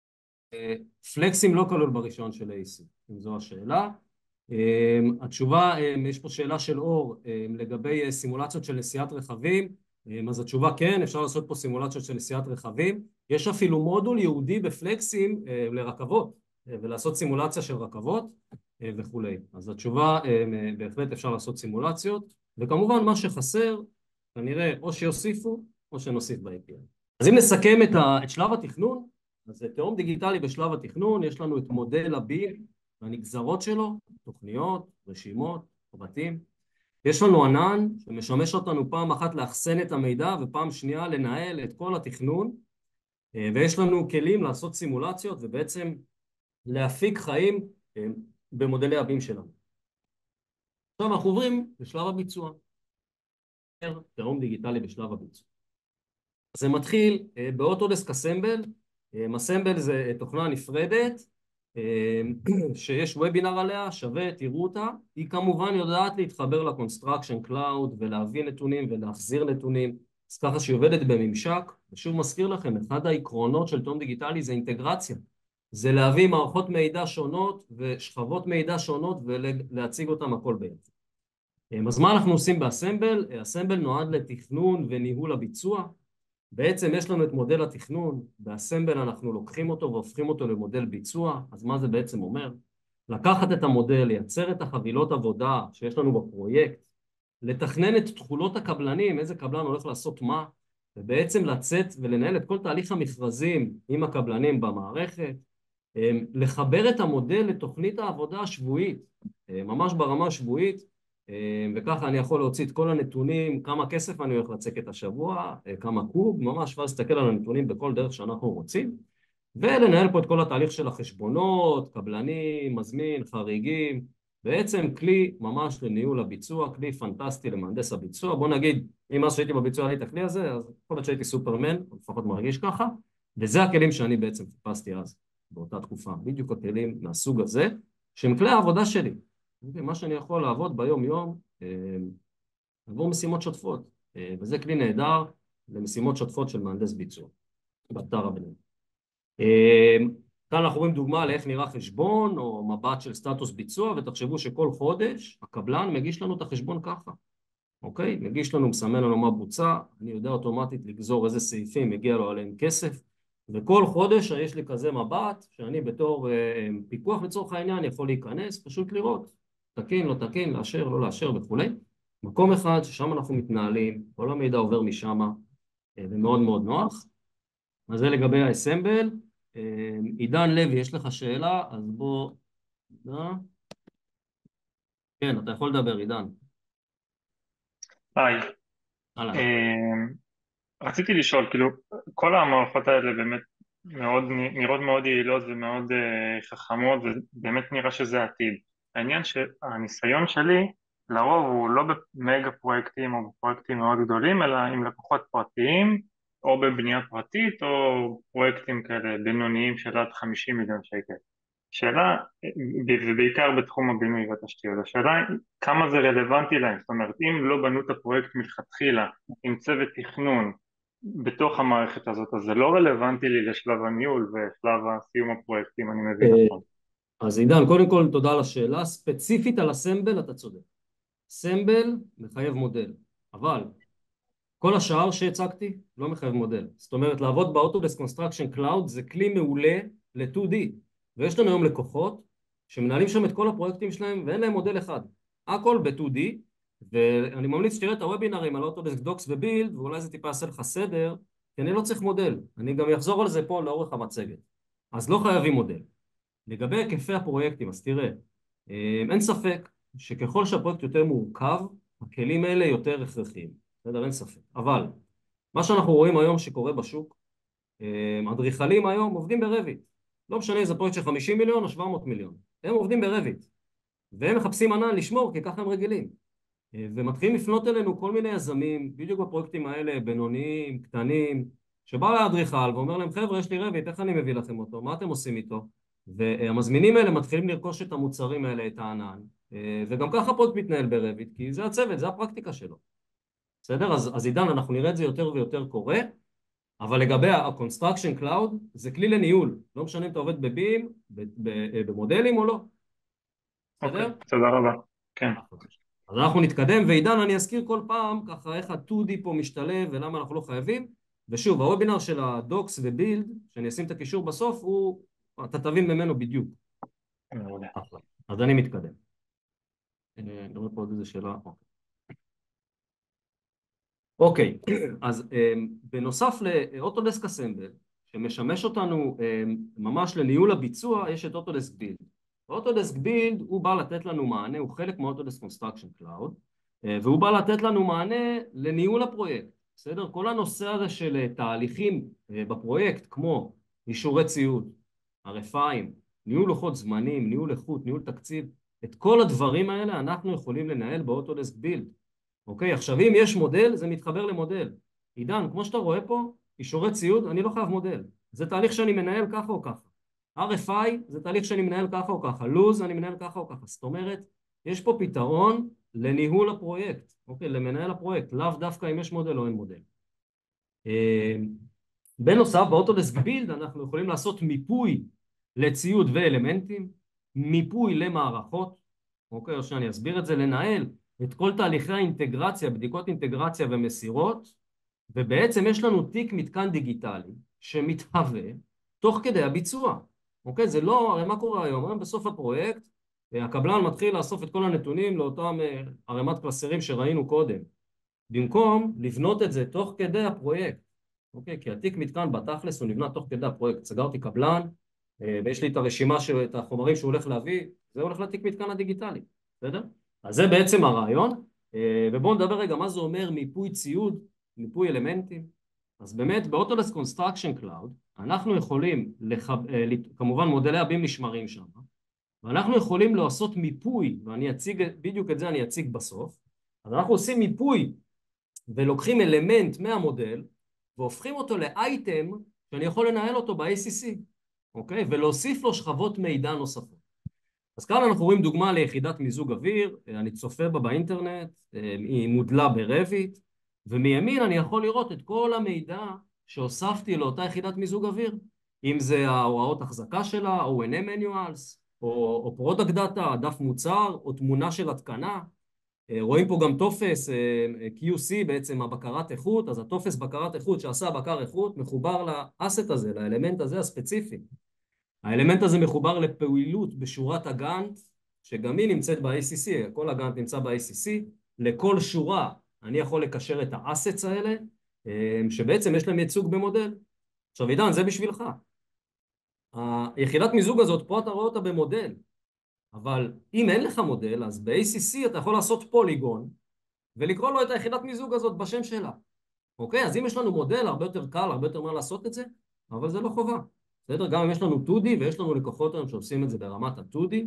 פלקסים לא כלול ברישיון של איי אי סי, אם זו השאלה. התשובה, יש פה שאלה של אור לגבי סימולציות של נסיעת רכבים, אז התשובה כן, אפשר לעשות פה סימולציות של נסיעת רכבים, יש אפילו מודול ייעודי בפלקסים לרכבות, ולעשות סימולציה של רכבות וכו'. אז התשובה, בהחלט אפשר לעשות סימולציות, וכמובן מה שחסר, כנראה או שיוסיפו או שנוסיף ב-איי פי איי. אז אם נסכם את, ה, את שלב התכנון, אז תהום דיגיטלי בשלב התכנון, יש לנו את מודל הבים והנגזרות שלו, תוכניות, רשימות, פרטים. יש לנו ענן שמשמש אותנו פעם אחת לאחסן את המידע ופעם שנייה לנהל את כל התכנון, ויש לנו כלים לעשות סימולציות ובעצם להפיק חיים במודלי הבים שלנו. עכשיו אנחנו עוברים לשלב הביצוע. תהום דיגיטלי בשלב הביצוע. זה מתחיל באוטודסק אסמבל, אסמבל זה תוכנה נפרדת, שיש וובינר עליה, שווה, תראו אותה, היא כמובן יודעת להתחבר לקונסטרקשן קלאוד ולהביא נתונים ולהחזיר נתונים, אז ככה שהיא עובדת בממשק, ושוב מזכיר לכם, אחד העקרונות של תהום דיגיטלי זה אינטגרציה, זה להביא מערכות מידע שונות ושכבות מידע שונות ולהציג אותם הכל ביחד. אז מה אנחנו עושים באסמבל? אסמבל נועד לתכנון וניהול הביצוע, בעצם יש לנו את מודל התכנון, באסמבל אנחנו לוקחים אותו והופכים אותו למודל ביצוע, אז מה זה בעצם אומר? לקחת את המודל, לייצר את החבילות עבודה שיש לנו בפרויקט, לתכנן את תכולות הקבלנים, איזה קבלן הולך לעשות מה, ובעצם לצאת ולנהל את כל תהליך המכרזים עם הקבלנים במערכת, לחבר את המודל לתוכנית העבודה השבועית, ממש ברמה השבועית, וככה אני יכול להוציא את כל הנתונים, כמה כסף אני הולך לצקת השבוע, כמה קוב, ממש ואז להסתכל על הנתונים בכל דרך שאנחנו רוצים, ולנהל פה את כל התהליך של החשבונות, קבלנים, מזמין, חריגים, בעצם כלי ממש לניהול הביצוע, כלי פנטסטי למהנדס הביצוע. בוא נגיד, אם אז שהייתי בביצוע היה לי את הכלי הזה, אז יכול להיות שהייתי סופרמן, או לפחות מרגיש ככה, וזה הכלים שאני בעצם חיפשתי אז, באותה תקופה, בדיוק הכלים מהסוג הזה, שהם כלי העבודה שלי. מה שאני יכול לעבוד ביום יום עבור משימות שוטפות, וזה כלי נהדר למשימות שוטפות של מהנדס ביצוע באתר הבניין. כאן אנחנו רואים דוגמה לאיך נראה חשבון או מבט של סטטוס ביצוע, ותחשבו שכל חודש הקבלן מגיש לנו את החשבון ככה, אוקיי? מגיש לנו, מסמן לנו מה בוצע, אני יודע אוטומטית לגזור איזה סעיפים מגיע לו עליהם כסף, וכל חודש יש לי כזה מבט שאני בתור פיקוח לצורך העניין יכול להיכנס, פשוט לראות תקין, לא תקין, לאשר, לא לאשר וכולי. מקום אחד ששם אנחנו מתנהלים, כל המידע עובר משם, ומאוד מאוד נוח. אז זה לגבי האסמבל. עידן לוי, יש לך שאלה? אז בוא... כן, אתה יכול לדבר, עידן. היי. הלאה. רציתי לשאול, כאילו, כל המערכות האלה באמת מאוד, נראות מאוד יעילות ומאוד חכמות, ובאמת נראה שזה עתיד. העניין שהניסיון שלי לרוב הוא לא במגה פרויקטים או בפרויקטים מאוד גדולים, אלא עם לקוחות פרטיים או בבנייה פרטית או פרויקטים כאלה בינוניים של עד חמישים מיליון שקל. שאלה, ובעיקר בתחום הבינוי והתשתיות, השאלה היא כמה זה רלוונטי להם, זאת אומרת אם לא בנו את הפרויקט מלכתחילה עם צוות תכנון בתוך המערכת הזאת, אז זה לא רלוונטי לי לשלב הניהול ושלב הסיום הפרויקט, אם אני מבין נכון. אז עידן, קודם כל תודה על השאלה, ספציפית על הסמבל אתה צודק. סמבל מחייב מודל, אבל כל השאר שהצגתי לא מחייב מודל. זאת אומרת, לעבוד באוטודסק קונסטרקשן קלאוד זה כלי מעולה ל-טו די, ויש לנו היום לקוחות שמנהלים שם את כל הפרויקטים שלהם ואין להם מודל אחד. הכל ב-טו די, ואני ממליץ שתראה את הוובינרים על אוטודסק דוקס ובילד, ואולי זה טיפה יעשה לך סדר, כי אני לא צריך מודל. אני גם אחזור על זה פה לאורך המצגת. אז לא חייבים מודל. לגבי היקפי הפרויקטים, אז תראה, אין ספק שככל שהפרויקט יותר מורכב, הכלים האלה יותר הכרחיים. בסדר, אין ספק. אבל מה שאנחנו רואים היום שקורה בשוק, אדריכלים היום עובדים ברביט. לא משנה איזה פרויקט של חמישים מיליון או שבע מאות מיליון. הם עובדים ברביט. והם מחפשים ענן לשמור, כי ככה הם רגילים. ומתחילים לפנות אלינו כל מיני יזמים, בדיוק בפרויקטים האלה, בינוניים, קטנים, שבא לאדריכל ואומר להם, חבר'ה, יש לי רביט, איך אני מביא לכם אותו? מה אתם עושים איתו? והמזמינים האלה מתחילים לרכוש את המוצרים האלה, את הענן, וגם ככה פרויקט מתנהל ברביט, כי זה הצוות, זה הפרקטיקה שלו. בסדר? אז, אז עידן, אנחנו נראה את זה יותר ויותר קורה, אבל לגבי ה-Construction Cloud, זה כלי לניהול. לא משנה אם אתה עובד בבים, במודלים או לא. בסדר? אוקיי, תודה רבה. כן. אז אנחנו נתקדם, ועידן, אני אזכיר כל פעם ככה איך ה-טו די פה משתלב ולמה אנחנו לא חייבים. ושוב, הוובינר של הדוקס ובילד, שאני אשים את הקישור בסוף, הוא, אתה תבין ממנו בדיוק. אז אני מתקדם. אני רואה פה עוד איזה שאלה. אוקיי, אז בנוסף לאוטודסק אסמבל, שמשמש אותנו ממש לניהול הביצוע, יש את אוטודסק בילד. אוטודסק בילד הוא בא לתת לנו מענה, הוא חלק מאוטודסק קונסטרקשן קלאוד, והוא בא לתת לנו מענה לניהול הפרויקט. בסדר? כל הנושא הזה של תהליכים בפרויקט, כמו אישורי ציוד, אר אף אי'ים, ניהול לוחות זמנים, ניהול איכות, ניהול תקציב, את כל הדברים האלה אנחנו יכולים לנהל באוטודסק בילד. אוקיי, עכשיו אם יש מודל, זה מתחבר למודל. עידן, כמו שאתה רואה פה, אישורי ציוד, אני לא חייב מודל. זה תהליך שאני מנהל ככה או ככה. אר אף איי זה תהליך שאני מנהל ככה או ככה. לוז אני מנהל ככה או ככה. זאת אומרת, יש פה פתרון לניהול הפרויקט. אוקיי, למנהל הפרויקט. לאו דווקא אם יש מודל או אין מודל. בנוסף, באוטודסק בילד אנחנו יכולים לעשות מיפוי לציוד ואלמנטים, מיפוי למערכות. אוקיי, או שאני אסביר את זה, לנהל את כל תהליכי האינטגרציה, בדיקות אינטגרציה ומסירות, ובעצם יש לנו תיק מתקן דיגיטלי שמתהווה תוך כדי הביצוע. אוקיי, זה לא, הרי מה קורה היום? בסוף הפרויקט, הקבלן מתחיל לאסוף את כל הנתונים לאותם ערימת קלסרים שראינו קודם, במקום לבנות את זה תוך כדי הפרויקט. אוקיי, כי התיק מתקן בתכלס הוא נבנה תוך כדי הפרויקט. סגרתי קבלן, ויש לי את הרשימה של את החומרים שהוא הולך להביא, זה הולך לתיק מתקן הדיגיטלי. בסדר? אז זה בעצם הרעיון, ובואו נדבר רגע מה זה אומר מיפוי ציוד, מיפוי אלמנטים. אז באמת באוטודסק קונסטרקשן קלאוד אנחנו יכולים, לחב... כמובן מודלי הבים נשמרים שם, ואנחנו יכולים לעשות מיפוי, ואני אציג, בדיוק את זה אני אציג בסוף, אז אנחנו עושים מיפוי ולוקחים אלמנט מהמודל, והופכים אותו לאייטם שאני יכול לנהל אותו ב-איי סי סי, אוקיי? ולהוסיף לו שכבות מידע נוספות. אז כאן אנחנו רואים דוגמה ליחידת מיזוג אוויר, אני צופה בה באינטרנט, היא מודלה ברביט, ומימין אני יכול לראות את כל המידע שהוספתי לאותה יחידת מיזוג אוויר, אם זה ההוראות החזקה שלה, או אן אם manuals, או, או product data, דף מוצר, או תמונה של התקנה. רואים פה גם טופס קיו סי, בעצם הבקרת איכות, אז הטופס בקרת איכות שעשה בקר איכות מחובר לאסט הזה, לאלמנט הזה הספציפי. האלמנט הזה מחובר לפעילות בשורת הגאנט, שגם היא נמצאת ב-איי סי סי, כל הגאנט נמצא ב-איי סי סי, לכל שורה אני יכול לקשר את האסטס האלה, שבעצם יש להם ייצוג במודל. עכשיו עידן, זה בשבילך. היחידת מיזוג הזאת, פה אתה רואה אותה במודל, אבל אם אין לך מודל, אז ב-איי סי סי אתה יכול לעשות פוליגון, ולקרוא לו את היחידת מיזוג הזאת בשם שלה. אוקיי? אז אם יש לנו מודל, הרבה יותר קל, הרבה יותר מה לעשות את זה, אבל זה לא חובה. בסדר? גם אם יש לנו טו די, ויש לנו לקוחות היום שעושים את זה ברמת ה-טו די,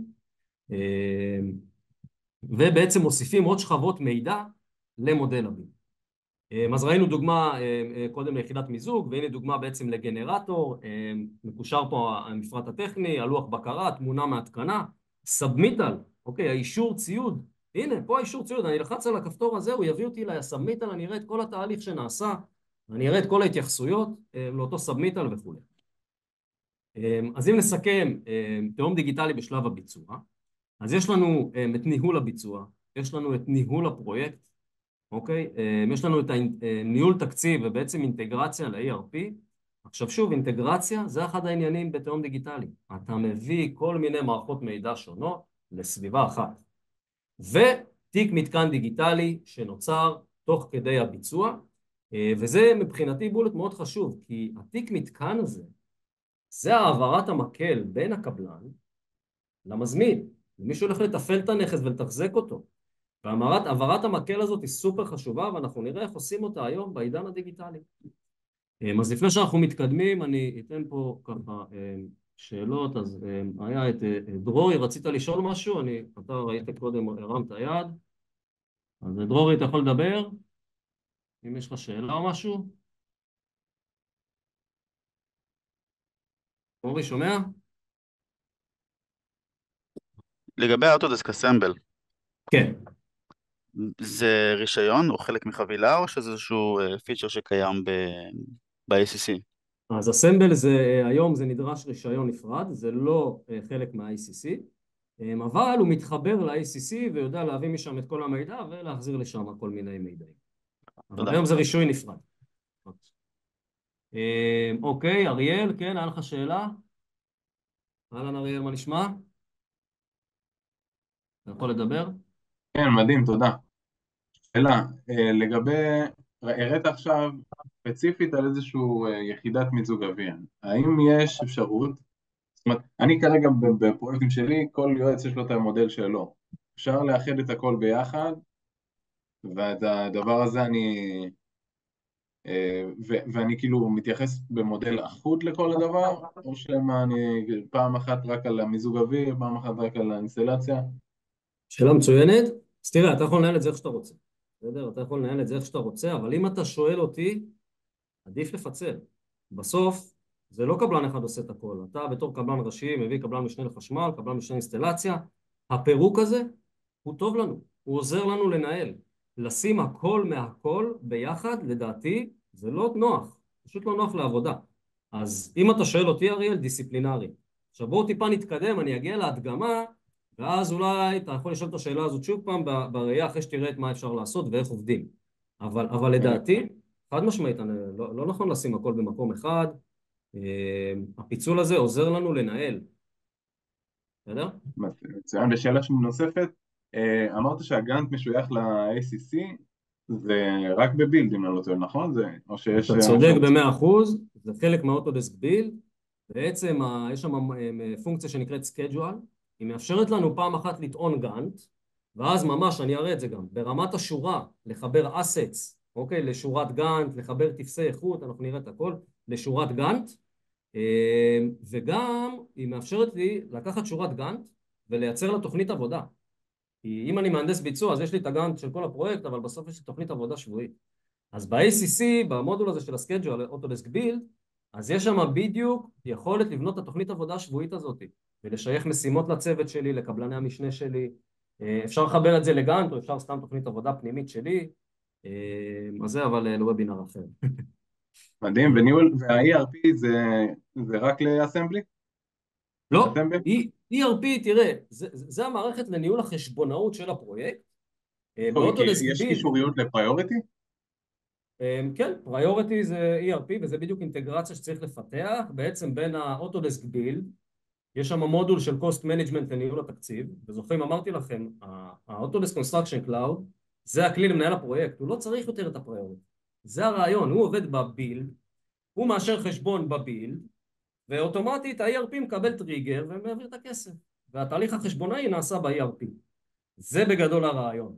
ובעצם מוסיפים עוד שכבות מידע למודל הבים. אז ראינו דוגמה קודם ליחידת מיזוג, והנה דוגמה בעצם לגנרטור, מקושר פה המפרט הטכני, הלוח בקרה, תמונה מהתקנה, סאבמיטל, אוקיי, האישור ציוד, הנה פה האישור ציוד, אני לחץ על הכפתור הזה, הוא יביא אותי לסאבמיטל, אני אראה את כל התהליך שנעשה, אני אראה את כל ההתייחסויות לאותו סאבמיטל וכו'. אז אם נסכם תהום דיגיטלי בשלב הביצוע, אז יש לנו את ניהול הביצוע, יש לנו את ניהול הפרויקט, אוקיי? יש לנו את ניהול תקציב ובעצם אינטגרציה ל-אי אר פי. עכשיו שוב, אינטגרציה זה אחד העניינים בתהום דיגיטלי. אתה מביא כל מיני מערכות מידע שונות לסביבה אחת. ותיק מתקן דיגיטלי שנוצר תוך כדי הביצוע, וזה מבחינתי בולט מאוד חשוב, כי התיק מתקן הזה, זה העברת המקל בין הקבלן למזמין, למי שהולך לתפעל את הנכס ולתחזק אותו. והעברת המקל הזאת היא סופר חשובה, ואנחנו נראה איך עושים אותה היום בעידן הדיגיטלי. אז לפני שאנחנו מתקדמים, אני אתן פה ככה שאלות. אז היה את דרורי, רצית לשאול משהו? אני, אתה ראית קודם, הרמת היד. אז דרורי, אתה יכול לדבר? אם יש לך שאלה או משהו? דרורי, שומע? לגבי האוטודסק אסמבל, כן. זה רישיון או חלק מחבילה, או שזה איזשהו פיצ'ר שקיים ב-איי סי סי? אז אסמבל זה, היום זה נדרש רישיון נפרד, זה לא חלק מה-איי סי סי, אבל הוא מתחבר ל-איי סי סי ויודע להביא משם את כל המידע ולהחזיר לשם כל מיני מידעים. אבל היום זה רישוי נפרד. אוקיי, אריאל, כן, היה לך שאלה? אהלן אריאל, מה נשמע? אתה יכול לדבר? כן, מדהים, תודה. שאלה, לגבי, הראת עכשיו ספציפית על איזושהי יחידת מיזוג אוויר. האם יש אפשרות, זאת אומרת, אני כרגע בפרויקטים שלי, כל יועץ יש לו את המודל שלו. אפשר לאחד את הכל ביחד, ואת הדבר הזה אני, ו- ואני כאילו מתייחס במודל אחוד לכל הדבר, או שמה אני פעם אחת רק על המיזוג אוויר, פעם אחת רק על האינסטלציה? שאלה מצוינת. אז תראה, אתה יכול לנהל את זה איך שאתה רוצה. בסדר? אתה יכול לנהל את זה איך שאתה רוצה, אבל אם אתה שואל אותי, עדיף לפצל. בסוף, זה לא קבלן אחד עושה את הכל. אתה בתור קבלן ראשי, מביא קבלן משנה לחשמל, קבלן משנה אינסטלציה. הפירוק הזה הוא טוב לנו. הוא עוזר לנו לנהל. לשים הכל מהכל ביחד, לדעתי, זה לא נוח. פשוט לא נוח לעבודה. אז אם אתה שואל אותי, אריאל, דיסציפלינרי. עכשיו בואו טיפה נתקדם, אני אגיע להדגמה, ואז אולי אתה יכול לשאול את השאלה הזאת שוב פעם בראייה אחרי שתראה את מה אפשר לעשות ואיך עובדים. אבל, אבל לדעתי, חד משמעית, לא, לא נכון לשים הכל במקום אחד. הפיצול הזה עוזר לנו לנהל. בסדר? מצוין. ושאלה נוספת, אמרת שהגאנט משוייך ל-איי סי סי, זה רק בבילד אם אני לא טועה, נכון? זה, או שיש... אתה צודק ב-מאה אחוז, זה חלק מהאוטודסק בילד. בעצם יש שם פונקציה שנקראת schedule, היא מאפשרת לנו פעם אחת לטעון גאנט, ואז ממש, אני אראה את זה גם, ברמת השורה, לחבר assets, אוקיי, לשורת גאנט, לחבר תפסי איכות, אנחנו נראה את הכל, לשורת גאנט, וגם היא מאפשרת לי לקחת שורת גאנט ולייצר לה תוכנית עבודה. כי אם אני מהנדס ביצוע, אז יש לי את הגאנט של כל הפרויקט, אבל בסוף יש לי תוכנית עבודה שבועית. אז ב-איי סי סי, במודול הזה של הסקייג'ול, אוטודסק בילד, אז יש שם בדיוק יכולת לבנות את התוכנית עבודה השבועית הזאת, ולשייך משימות לצוות שלי, לקבלני המשנה שלי. אפשר לחבר את זה לגאנט, או אפשר סתם תוכנית עבודה פנימית שלי. אז זה אבל לא וובינר אחר. מדהים, וניהול, וה-אי אר פי זה, זה רק לאסמבלי? לא, אי אר פי, תראה, זה, זה המערכת לניהול החשבונאות של הפרויקט. יש קישוריות לפריוריטי? כן, פריוריטי זה אי אר פי, וזה בדיוק אינטגרציה שצריך לפתח, בעצם בין האוטודסק בילד, יש שם מודול של cost management לניהול התקציב, וזוכרים, אמרתי לכם, ה-Autodesk Construction Cloud, זה הכלי למנהל הפרויקט, הוא לא צריך יותר את הפריוריטי. זה הרעיון, הוא עובד בבילד, הוא מאשר חשבון בבילד, ואוטומטית ה-אי אר פי מקבל טריגר ומעביר את הכסף, והתהליך החשבונאי נעשה ב-אי אר פי. זה בגדול הרעיון.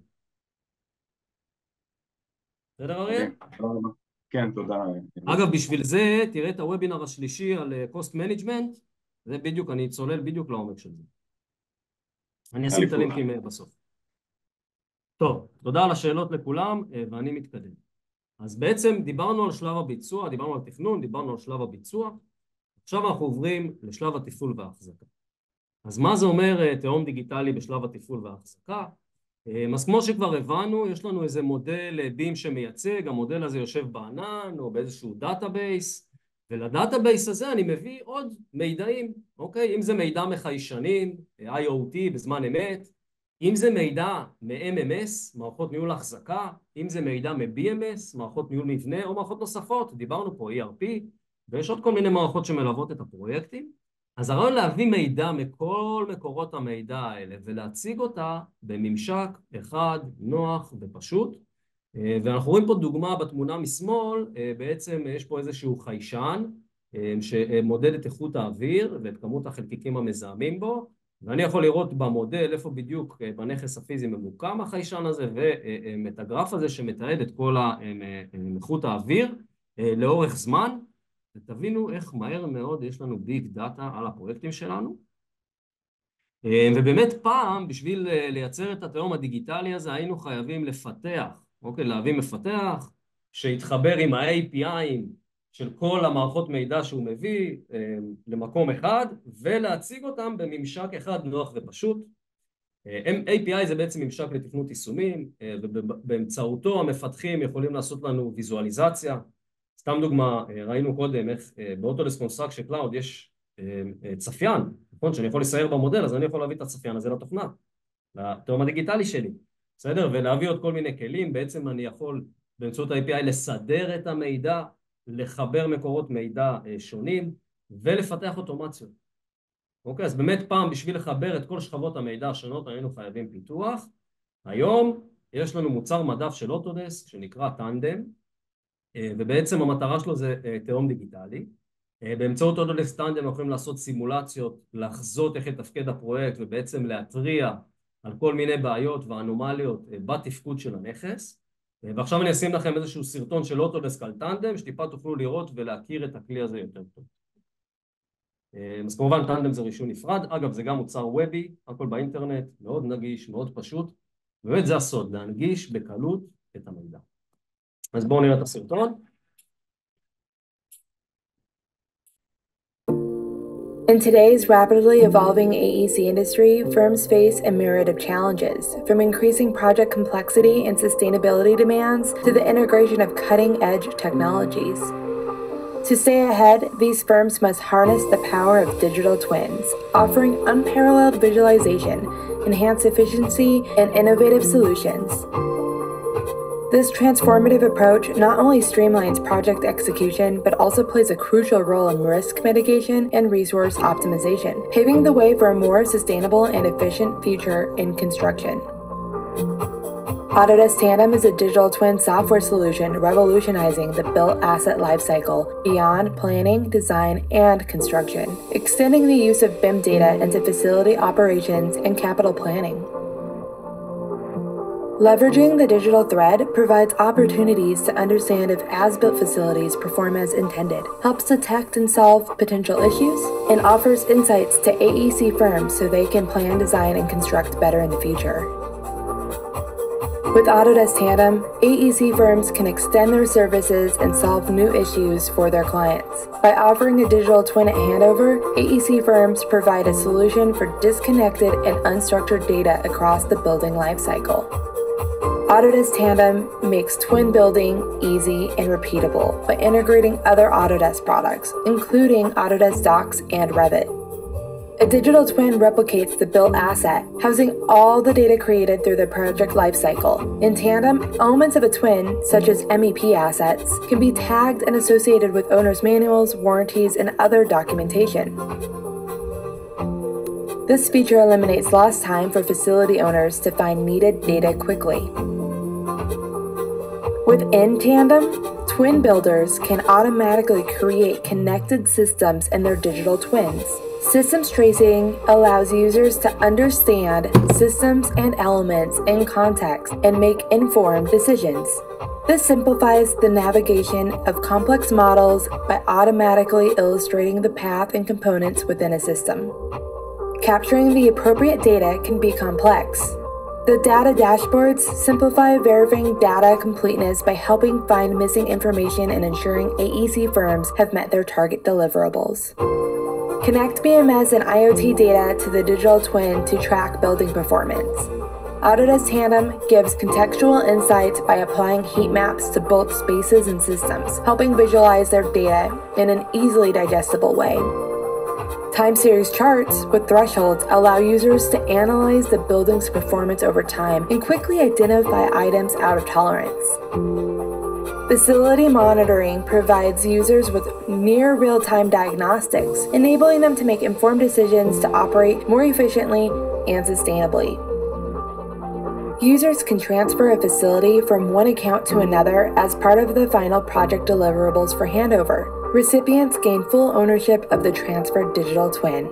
בסדר אריאל? כן, תודה. אגב, בשביל זה, תראה את הוובינר השלישי על cost management, זה בדיוק, אני צולל בדיוק לעומק של זה. אני אשים את הלינקים בסוף. טוב, תודה על השאלות לכולם, ואני מתקדם. אז בעצם דיברנו על שלב הביצוע, דיברנו על תכנון, דיברנו על שלב הביצוע, עכשיו אנחנו עוברים לשלב התפעול וההחזקה. אז מה זה אומר תהום דיגיטלי בשלב התפעול וההחזקה? אז כמו שכבר הבנו, יש לנו איזה מודל בים שמייצג, המודל הזה יושב בענן או באיזשהו דאטאבייס, ולדאטאבייס הזה אני מביא עוד מידעים, אוקיי? אם זה מידע מחיישנים, איי או טי בזמן אמת, אם זה מידע מ-אם אם אס, מערכות ניהול החזקה, אם זה מידע מ-בי אם אס, מערכות ניהול מבנה או מערכות נוספות, דיברנו פה אי אר פי, ויש עוד כל מיני מערכות שמלוות את הפרויקטים. אז הרעיון להביא מידע מכל מקורות המידע האלה ולהציג אותה בממשק אחד, נוח ופשוט. ואנחנו רואים פה דוגמה בתמונה משמאל, בעצם יש פה איזשהו חיישן שמודד את איכות האוויר ואת כמות החלקיקים המזהמים בו, ואני יכול לראות במודל איפה בדיוק בנכס הפיזי ממוקם החיישן הזה, ואת הגרף הזה שמתעד את כל איכות האוויר לאורך זמן, ותבינו איך מהר מאוד יש לנו ביג דאטה על הפרויקטים שלנו. ובאמת פעם, בשביל לייצר את התהום הדיגיטלי הזה, היינו חייבים לפתח, אוקיי, להביא מפתח, שיתחבר עם ה-איי פי איי של כל המערכות מידע שהוא מביא למקום אחד, ולהציג אותם בממשק אחד נוח ופשוט. איי פי איי זה בעצם ממשק לתכנות יישומים, ובאמצעותו המפתחים יכולים לעשות לנו ויזואליזציה. סתם דוגמה, ראינו קודם איך באוטודסק קונסטרקשן קלאוד יש צפיין, נכון? שאני יכול לסייר במודל, אז אני יכול להביא את הצפיין הזה לתוכנה, לתהום הדיגיטלי שלי, בסדר? ולהביא עוד כל מיני כלים, בעצם אני יכול באמצעות ה-איי פי איי לסדר את המידע, לחבר מקורות מידע שונים, ולפתח אוטומציות. אוקיי, אז באמת פעם בשביל לחבר את כל שכבות המידע השונות, היינו חייבים פיתוח. היום יש לנו מוצר מדף של אוטודסק, שנקרא טנדם, ובעצם המטרה שלו זה תהום דיגיטלי. באמצעות אוטודסק טנדם יכולים לעשות סימולציות, לחזות איך לתפקד הפרויקט, ובעצם להתריע על כל מיני בעיות ואנומליות בתפקוד של הנכס. ועכשיו אני אשים לכם איזשהו סרטון של אוטודסק על טנדם, שטיפה תוכלו לראות ולהכיר את הכלי הזה יותר טוב. אז כמובן טנדם זה רישוי נפרד, אגב זה גם מוצר וובי, הכל באינטרנט, מאוד נגיש, מאוד פשוט, ובאמת זה הסוד, להנגיש בקלות את המידע. אז בואו נראה את הסרטון. In today's rapidly evolving A E C industry, firms face a myriad of challenges, from increasing project complexity and sustainability demands to the integration of cutting-edge technologies. To stay ahead, these firms must harness the power of digital twins, offering unparalleled visualization, enhanced efficiency, and innovative solutions. This transformative approach not only streamlines project execution, but also plays a crucial role in risk mitigation and resource optimization, paving the way for a more sustainable and efficient future in construction. Autodesk Tandem is a digital twin software solution revolutionizing the built asset lifecycle beyond planning, design, and construction, extending the use of B I M data into facility operations and capital planning. Leveraging the digital thread provides opportunities to understand if as-built facilities perform as intended, helps detect and solve potential issues, and offers insights to A E C firms so they can plan, design, and construct better in the future. With Autodesk Tandem, A E C firms can extend their services and solve new issues for their clients. By offering a digital twin at handover, A E C firms provide a solution for disconnected and unstructured data across the building lifecycle. Autodesk Tandem makes twin building easy and repeatable by integrating other Autodesk products, including Autodesk Docs and Revit. A digital twin replicates the built asset, housing all the data created through the project lifecycle. In Tandem, elements of a twin, such as M E P assets, can be tagged and associated with owner's manuals, warranties, and other documentation. This feature eliminates lost time for facility owners to find needed data quickly. Within Tandem, twin builders can automatically create connected systems in their digital twins. Systems tracing allows users to understand systems and elements in context and make informed decisions. This simplifies the navigation of complex models by automatically illustrating the path and components within a system. Capturing the appropriate data can be complex. The data dashboards simplify verifying data completeness by helping find missing information and ensuring A E C firms have met their target deliverables. Connect B M S and I O T data to the digital twin to track building performance. Autodesk Tandem gives contextual insights by applying heat maps to both spaces and systems, helping visualize their data in an easily digestible way. Time series charts with thresholds allow users to analyze the building's performance over time and quickly identify items out of tolerance. Facility monitoring provides users with near real-time diagnostics, enabling them to make informed decisions to operate more efficiently and sustainably. Users can transfer a facility from one account to another as part of the final project deliverables for handover. Recipients gain full ownership of the transferred digital twin.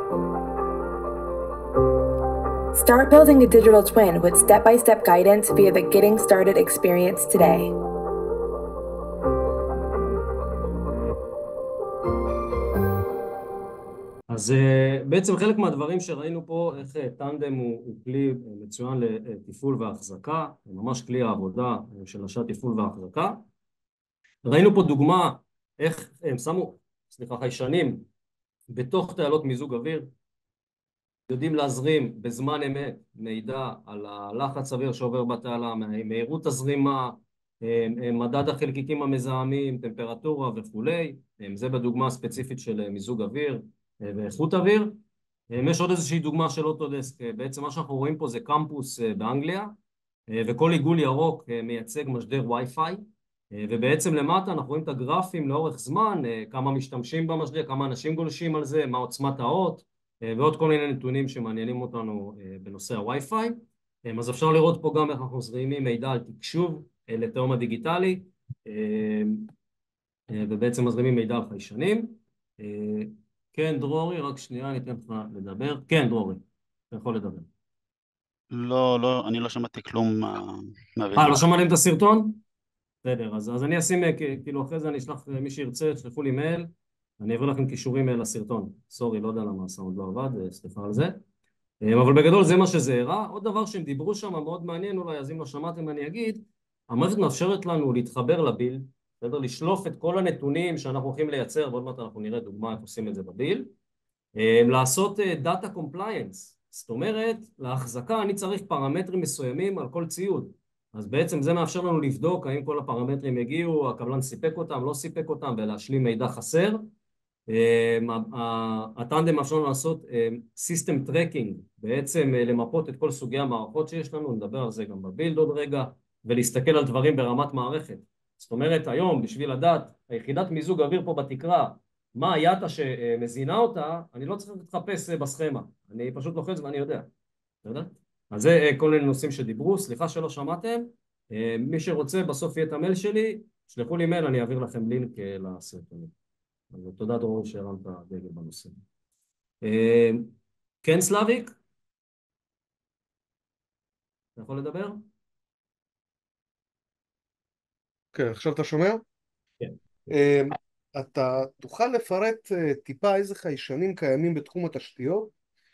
Start building a digital twin with step-by-step guidance via the Getting Started experience today. אז בעצם חלק מהדברים שראינו פה, איך טנדם הוא, הוא כלי מצוין לתפעול והחזקה, ממש כלי העבודה של השעת תפעול והחזקה. ראינו פה דוגמה איך הם שמו, סליחה, חיישנים בתוך תעלות מיזוג אוויר, יודעים להזרים בזמן אמת מידע על הלחץ אוויר שעובר בתעלה, מהירות הזרימה, מדד החלקיקים המזהמים, טמפרטורה וכולי. זה בדוגמה הספציפית של מיזוג אוויר ואיכות אוויר. יש עוד איזושהי דוגמה של אוטודסק, בעצם מה שאנחנו רואים פה זה קמפוס באנגליה, וכל עיגול ירוק מייצג משדר וי-פיי, ובעצם למטה אנחנו רואים את הגרפים לאורך זמן, כמה משתמשים במשדר, כמה אנשים גולשים על זה, מה עוצמת האות, ועוד כל מיני נתונים שמעניינים אותנו בנושא הווי-פיי. אז אפשר לראות פה גם איך אנחנו זרימים מידע על תקשוב לתאום הדיגיטלי, ובעצם מזרימים מידע על חיישנים. כן, דרורי, רק שנייה, אני אתן לך לדבר. כן, דרורי, אתה יכול לדבר. לא, לא, אני לא שמעתי כלום מהווידאו. אה, לא שמעתם את הסרטון? בסדר, אז, אז אני אשים, כאילו אחרי זה אני אשלח מי שירצה, תשלחו לי מייל, אני אעביר לכם קישורים לסרטון. סורי, לא יודע למה הסאונד לא עבד, סליחה על זה. אבל בגדול זה מה שזה הראה. עוד דבר שהם דיברו שם, מאוד מעניין אולי, אז אם לא שמעתם אני אגיד, המערכת מאפשרת לנו להתחבר לבילד, בסדר? לשלוף את כל הנתונים שאנחנו הולכים לייצר, ועוד מעט אנחנו נראה דוגמה איך עושים את זה בבילד, לעשות דאטה קומפליינס, זאת אומרת, להחזקה אני צריך פרמטרים מסוימים על כל ציוד, אז בעצם זה מאפשר לנו לבדוק האם כל הפרמטרים הגיעו, הקבלן סיפק אותם, לא סיפק אותם, ולהשלים מידע חסר. הטנדם מאפשר לנו לעשות סיסטם טרקינג, בעצם למפות את כל סוגי המערכות שיש לנו, נדבר על זה גם בבילד עוד רגע, ולהסתכל על דברים ברמת מערכת. זאת אומרת, היום בשביל לדעת, היחידת מיזוג אוויר פה בתקרה, מה היאטה שמזינה אותה, אני לא צריך להתחפש בסכמה, אני פשוט לוחץ ואני יודע, אתה יודע? אז זה כל מיני נושאים שדיברו, סליחה שלא שמעתם, מי שרוצה בסוף יהיה את המייל שלי, שלחו לי מייל, אני אעביר לכם לינק לסרטונים. אז תודה דרור שהרמת דגל בנושא. כן סלאביק? אתה יכול לדבר? כן, עכשיו אתה שומע? כן. אתה תוכל לפרט טיפה איזה חיישנים קיימים בתחום התשתיות?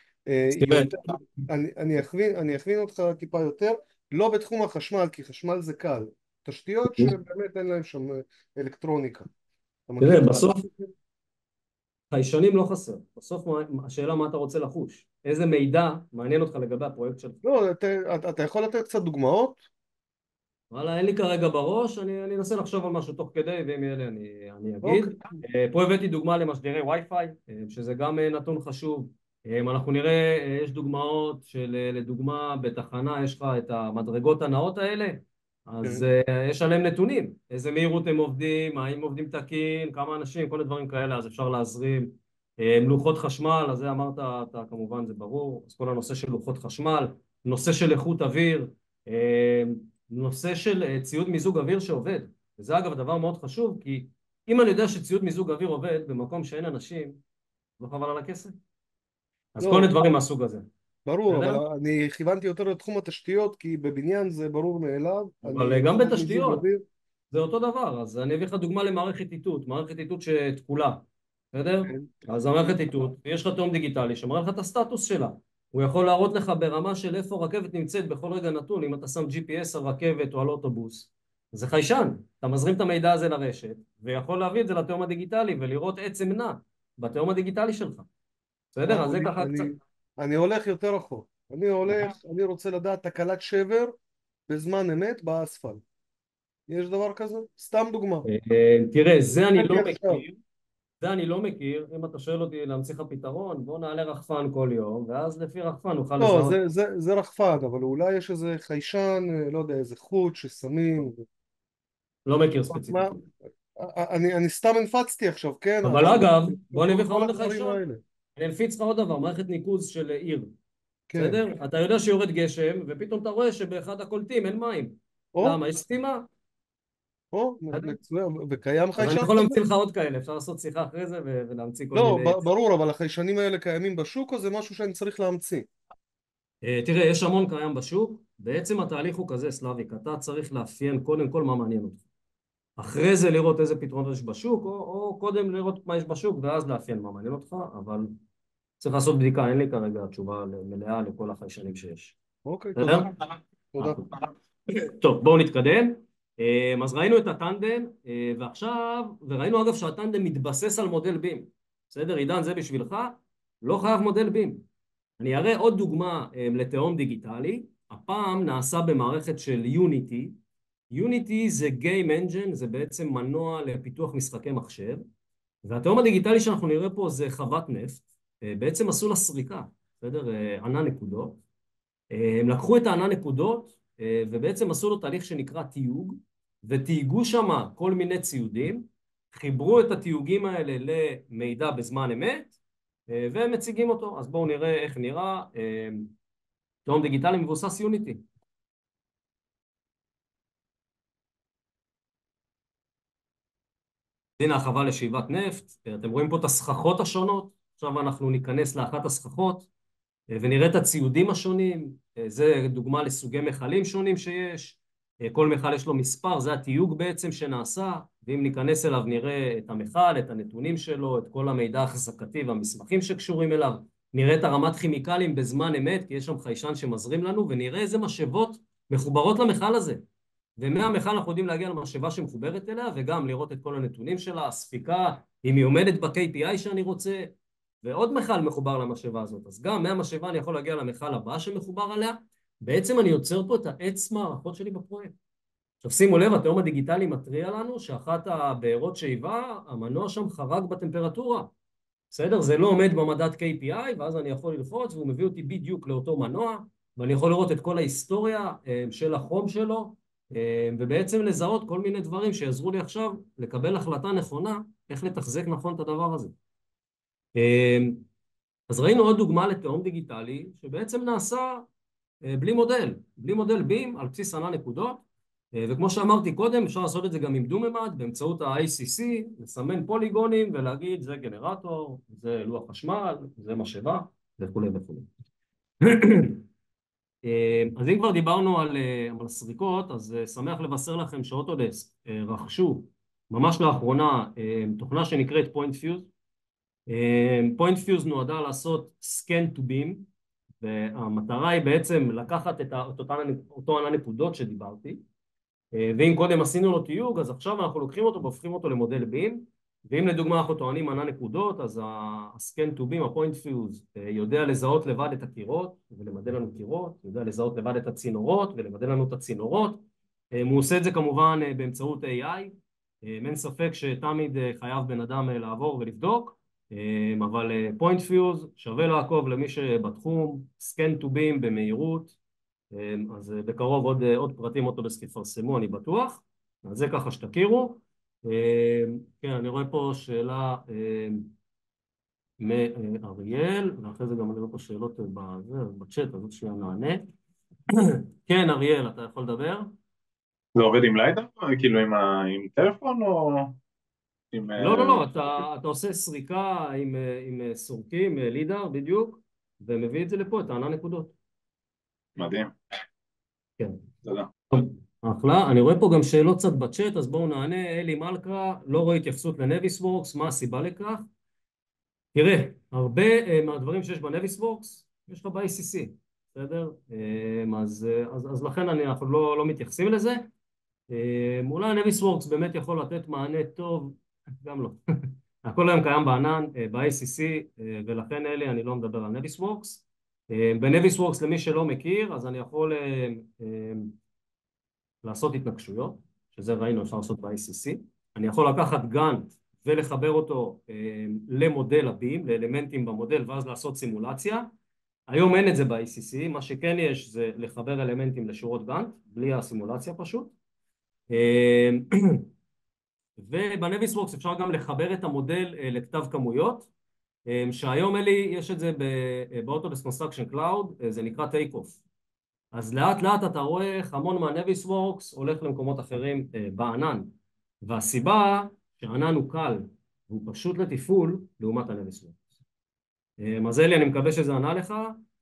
אני אכווין, אני אכווין אותך טיפה יותר, לא בתחום החשמל, כי חשמל זה קל. תשתיות שבאמת אין להם שם אלקטרוניקה. תראה, בסוף חיישנים לא חסר. בסוף השאלה מה אתה רוצה לחוש. איזה מידע מעניין אותך לגבי הפרויקט שלך? לא, אתה יכול לתת קצת דוגמאות? וואלה, אין לי כרגע בראש, אני, אני אנסה לחשוב על משהו תוך כדי, ואם יהיה לי אני, אני אגיד. Okay. פה הבאתי דוגמה למשדרי וי-פיי, שזה גם נתון חשוב. אנחנו נראה, יש דוגמאות של, לדוגמה, בתחנה יש לך את המדרגות הנאות האלה, אז okay. יש עליהם נתונים, איזה מהירות הם עובדים, האם עובדים תקין, כמה אנשים, כל הדברים כאלה, אז אפשר להזרים. לוחות חשמל, אז זה אמרת, אתה, כמובן זה ברור, אז כל הנושא של לוחות חשמל, נושא של איכות אוויר, נושא של ציוד מיזוג אוויר שעובד, וזה אגב דבר מאוד חשוב, כי אם אני יודע שציוד מיזוג אוויר עובד במקום שאין אנשים, לא חבל על הכסף? אז כל מיני דברים מהסוג הזה. ברור, אבל אני כיוונתי יותר לתחום התשתיות, כי בבניין זה ברור מאליו. אבל גם בתשתיות, זה אותו דבר, אז אני אביא לך דוגמה למערכת איתות, מערכת איתות שתקולה, בסדר? אז המערכת איתות, יש לך תאום דיגיטלי שמראה לך את הסטטוס שלה, הוא יכול להראות לך ברמה של איפה רכבת נמצאת בכל רגע נתון, אם אתה שם ג'י פי אס על רכבת או על אוטובוס. זה חיישן, אתה מזרים את המידע הזה לרשת, ויכול להביא את זה לתאום הדיגיטלי ולראות עצם נע בתאום הדיגיטלי שלך. בסדר? אז זה אני, ככה אני, קצת. אני הולך יותר רחוק. אני הולך, אני רוצה לדעת תקלת שבר בזמן אמת באספלט. יש דבר כזה? סתם דוגמה. אה, תראה, זה אני לא עכשיו. מכיר, זה אני לא מכיר, אם אתה שואל אותי להמציא לך פתרון, בוא נעלה רחפן כל יום, ואז לפי רחפן נוכל לא, לזהות. זה, זה, זה רחפן, אבל אולי יש איזה חיישן, לא יודע, איזה חוט ששמים. לא מכיר ספציפית. מה, אני, אני סתם הנפצתי עכשיו, כן? אבל אגב, בוא אני כל, אביא לך כל עוד הדברים חיישן. האלה. אני אנפיץ לך עוד דבר, מערכת ניקוז של עיר. כן. בסדר? אתה יודע שיורד גשם, ופתאום אתה רואה שבאחד הקולטים אין מים. או, למה? יש סתימה. או, מצוין, וקיים אז חיישן אני יכול כזה? להמציא לך עוד כאלה, אפשר לעשות שיחה אחרי זה ו- ולהמציא כל לא, מיני... ב- ברור, אבל החיישנים האלה קיימים בשוק, או זה משהו שאני צריך להמציא? אה, תראה, יש המון קיים בשוק, בעצם התהליך הוא כזה, סלאביק, אתה צריך לאפיין קודם כל מה מעניין אותך. אחרי זה לראות איזה פתרונות יש בשוק, או, או קודם לראות מה יש בשוק ואז לאפיין מה מעניין אותך, אבל צריך לעשות בדיקה, אין לי כרגע תשובה מלאה לכל החיישנים שיש. אוקיי, בסדר? תודה. תודה. טוב, בואו נתקדם. אה, אז ראינו את הטנדם, אה, ועכשיו, וראינו אגב שהטנדם מתבסס על מודל בים. בסדר, עידן, זה בשבילך, לא חייב מודל בים. אני אראה עוד דוגמה אה, לתאום דיגיטלי, הפעם נעשה במערכת של יוניטי. יוניטי זה Game Engine, זה בעצם מנוע לפיתוח משחקי מחשב, והתאום הדיגיטלי שאנחנו נראה פה זה חוות נפט, אה, בעצם עשו לה סריקה, בסדר? אה, ענן נקודות. אה, הם לקחו את הענן נקודות, ובעצם עשו לו תהליך שנקרא תיוג, ותייגו שם כל מיני ציודים, חיברו את התיוגים האלה למידע בזמן אמת, והם מציגים אותו. אז בואו נראה איך נראה תאום דיגיטלי מבוסס יוניטי. הנה החווה לשאיבת נפט, אתם רואים פה את הסככות השונות, עכשיו אנחנו ניכנס לאחת הסככות, ונראה את הציודים השונים, זה דוגמה לסוגי מכלים שונים שיש, כל מכל יש לו מספר, זה התיוג בעצם שנעשה, ואם ניכנס אליו נראה את המכל, את הנתונים שלו, את כל המידע החזקתי והמסמכים שקשורים אליו, נראה את הרמת כימיקלים בזמן אמת, כי יש שם חיישן שמזרים לנו, ונראה איזה משאבות מחוברות למכל הזה. ומהמכל אנחנו יודעים להגיע למשאבה שמחוברת אליה, וגם לראות את כל הנתונים שלה, הספיקה, אם היא עומדת ב-קיי פי איי שאני רוצה, ועוד מכל מחובר למשאבה הזאת. אז גם מהמשאבה אני יכול להגיע למכל הבא שמחובר עליה. בעצם אני יוצר פה את העץ מערכות שלי בפרויקט. עכשיו שימו לב, התאום הדיגיטלי מטריע לנו שאחת הבארות שאיבה, המנוע שם חרג בטמפרטורה. בסדר? זה לא עומד במדד קיי פי איי, ואז אני יכול ללחוץ, והוא מביא אותי בדיוק לאותו מנוע, ואני יכול לראות את כל ההיסטוריה של החום שלו, ובעצם לזהות כל מיני דברים שיעזרו לי עכשיו לקבל החלטה נכונה, איך לתחזק נכון את הדבר הזה. אז ראינו עוד דוגמה לתאום דיגיטלי שבעצם נעשה בלי מודל, בלי מודל בים על בסיס ענן נקודות, וכמו שאמרתי קודם אפשר לעשות את זה גם עם דו-ממד באמצעות ה-איי סי סי, לסמן פוליגונים ולהגיד זה גנרטור, זה לוח חשמל, זה משאבה וכו' וכו'. אז אם כבר דיברנו על, על סריקות, אז שמח לבשר לכם שאוטודסק רכשו ממש לאחרונה תוכנה שנקראת פוינט פיוז. פוינט פיוז נועדה לעשות scan to beam, והמטרה היא בעצם לקחת את אותו ענן נקודות שדיברתי, ואם קודם עשינו לו תיוג, אז עכשיו אנחנו לוקחים אותו והופכים אותו למודל בים, ואם לדוגמה אנחנו טוענים ענן נקודות, אז ה-scan to beam, ה-point fuse, יודע לזהות לבד את הקירות ולמדל לנו קירות, יודע לזהות לבד את הצינורות ולמדל לנו את הצינורות. הוא עושה את זה כמובן באמצעות איי איי, אין ספק שתמיד חייב בן אדם לעבור ולבדוק, אבל point fuse שווה לעקוב למי שבתחום, scan to beam במהירות, אז בקרוב עוד, עוד פרטים אוטודסק יפרסמו אני בטוח, אז זה ככה שתכירו. כן, אני רואה פה שאלה מאריאל, ואחרי זה גם אני רואה פה שאלות בצ'אט, אז עוד שנייה נענה. כן, אריאל, אתה יכול לדבר? זה עובד עם ליידר? כאילו עם, ה... עם טלפון או... עם... לא, לא, לא, אתה, אתה עושה סריקה עם, עם סורקים, לידר בדיוק, ומביא את זה לפה, את הענן נקודות. מדהים. כן. תודה. אחלה, אני רואה פה גם שאלות קצת בצ'אט, אז בואו נענה. אלי מלכה, לא רואה התייחסות לנביסוורקס, מה הסיבה לכך? תראה, הרבה מהדברים שיש בנביסוורקס, יש לך ב-איי סי סי, בסדר? אז, אז, אז לכן אני, אנחנו לא, לא מתייחסים לזה. אולי נביסוורקס באמת יכול לתת מענה טוב, גם לא. הכל היום קיים בענן, ב-איי סי סי, ולכן אלי אני לא מדבר על נביסוורקס. בנביסוורקס, למי שלא מכיר, אז אני יכול לעשות התנגשויות, שזה ראינו אפשר לעשות ב-איי סי סי. אני יכול לקחת גאנט ולחבר אותו למודל הבים, לאלמנטים במודל, ואז לעשות סימולציה. היום אין את זה ב-איי סי סי, מה שכן יש זה לחבר אלמנטים לשורות גאנט, בלי הסימולציה פשוט. ובנביסוורקס אפשר גם לחבר את המודל לכתב כמויות, שהיום אלי יש את זה באוטודסק קונסטרקשן קלאוד, זה נקרא טייק אוף. אז לאט לאט אתה רואה איך המון מהנביסוורקס הולך למקומות אחרים בענן, והסיבה שהענן הוא קל והוא פשוט לתפעול לעומת הנביסוורקס. אז אלי, אני מקווה שזה ענה לך.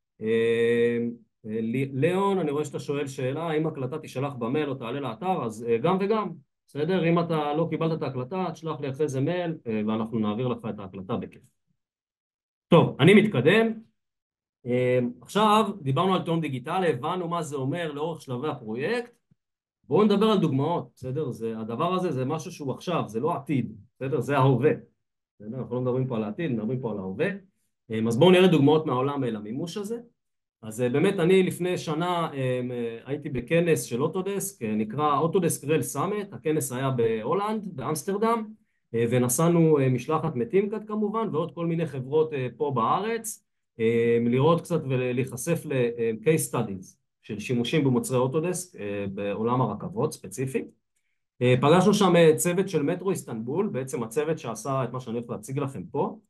ליאון, אני רואה שאתה שואל שאלה, האם הקלטה תשלח במייל או תעלה לאתר, אז גם וגם, בסדר? אם אתה לא קיבלת את ההקלטה, תשלח לי אחרי זה מייל, ואנחנו נעביר לך את ההקלטה בכיף. טוב, אני מתקדם. עכשיו דיברנו על תאום דיגיטלי, הבנו מה זה אומר לאורך שלבי הפרויקט. בואו נדבר על דוגמאות, בסדר? זה, הדבר הזה זה משהו שהוא עכשיו, זה לא עתיד, בסדר? זה ההווה. בסדר? אנחנו לא מדברים פה על העתיד, מדברים פה על ההווה. אז בואו נראה דוגמאות מהעולם למימוש הזה. אז באמת אני לפני שנה הייתי בכנס של אוטודסק, נקרא אוטודסק רל סאמט, הכנס היה בהולנד, באמסטרדם, ונסענו משלחת מטימקאט כמובן, ועוד כל מיני חברות פה בארץ, לראות קצת ולהיחשף ל-case studies של שימושים במוצרי אוטודסק בעולם הרכבות ספציפית. פגשנו שם צוות של מטרו איסטנבול, בעצם הצוות שעשה את מה שאני הולך להציג לכם פה.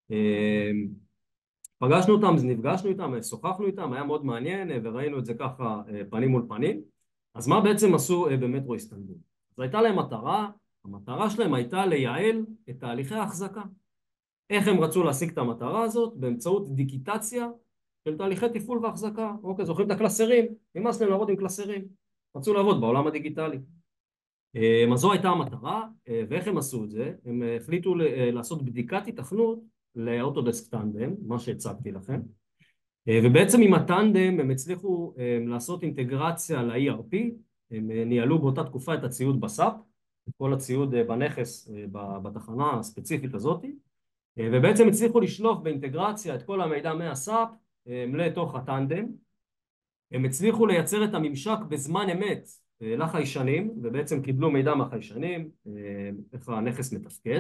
פגשנו אותם, נפגשנו איתם, שוחחנו איתם, היה מאוד מעניין וראינו את זה ככה פנים מול פנים. אז מה בעצם עשו במטרו איסטנבול? אז הייתה להם מטרה, המטרה שלהם הייתה לייעל את תהליכי ההחזקה. איך הם רצו להשיג את המטרה הזאת? באמצעות דיגיטציה של תהליכי תפעול והחזקה. אוקיי, זוכרים את הקלסרים? נמאס להם לעבוד עם קלסרים. רצו לעבוד בעולם הדיגיטלי. אז זו הייתה המטרה, ואיך הם עשו את זה? הם החליטו לעשות בדיקת התכנות לאוטודסק טנדם, מה שהצגתי לכם. ובעצם עם הטנדם הם הצליחו לעשות אינטגרציה ל-אי אר פי, הם ניהלו באותה תקופה את הציוד בסאפ, את כל הציוד בנכס בתחנה הספציפית הזאת, ובעצם הצליחו לשלוף באינטגרציה את כל המידע מהסאפ לתוך הטנדם. הם הצליחו לייצר את הממשק בזמן אמת לחיישנים, ובעצם קיבלו מידע מהחיישנים, איך הנכס מתפקד,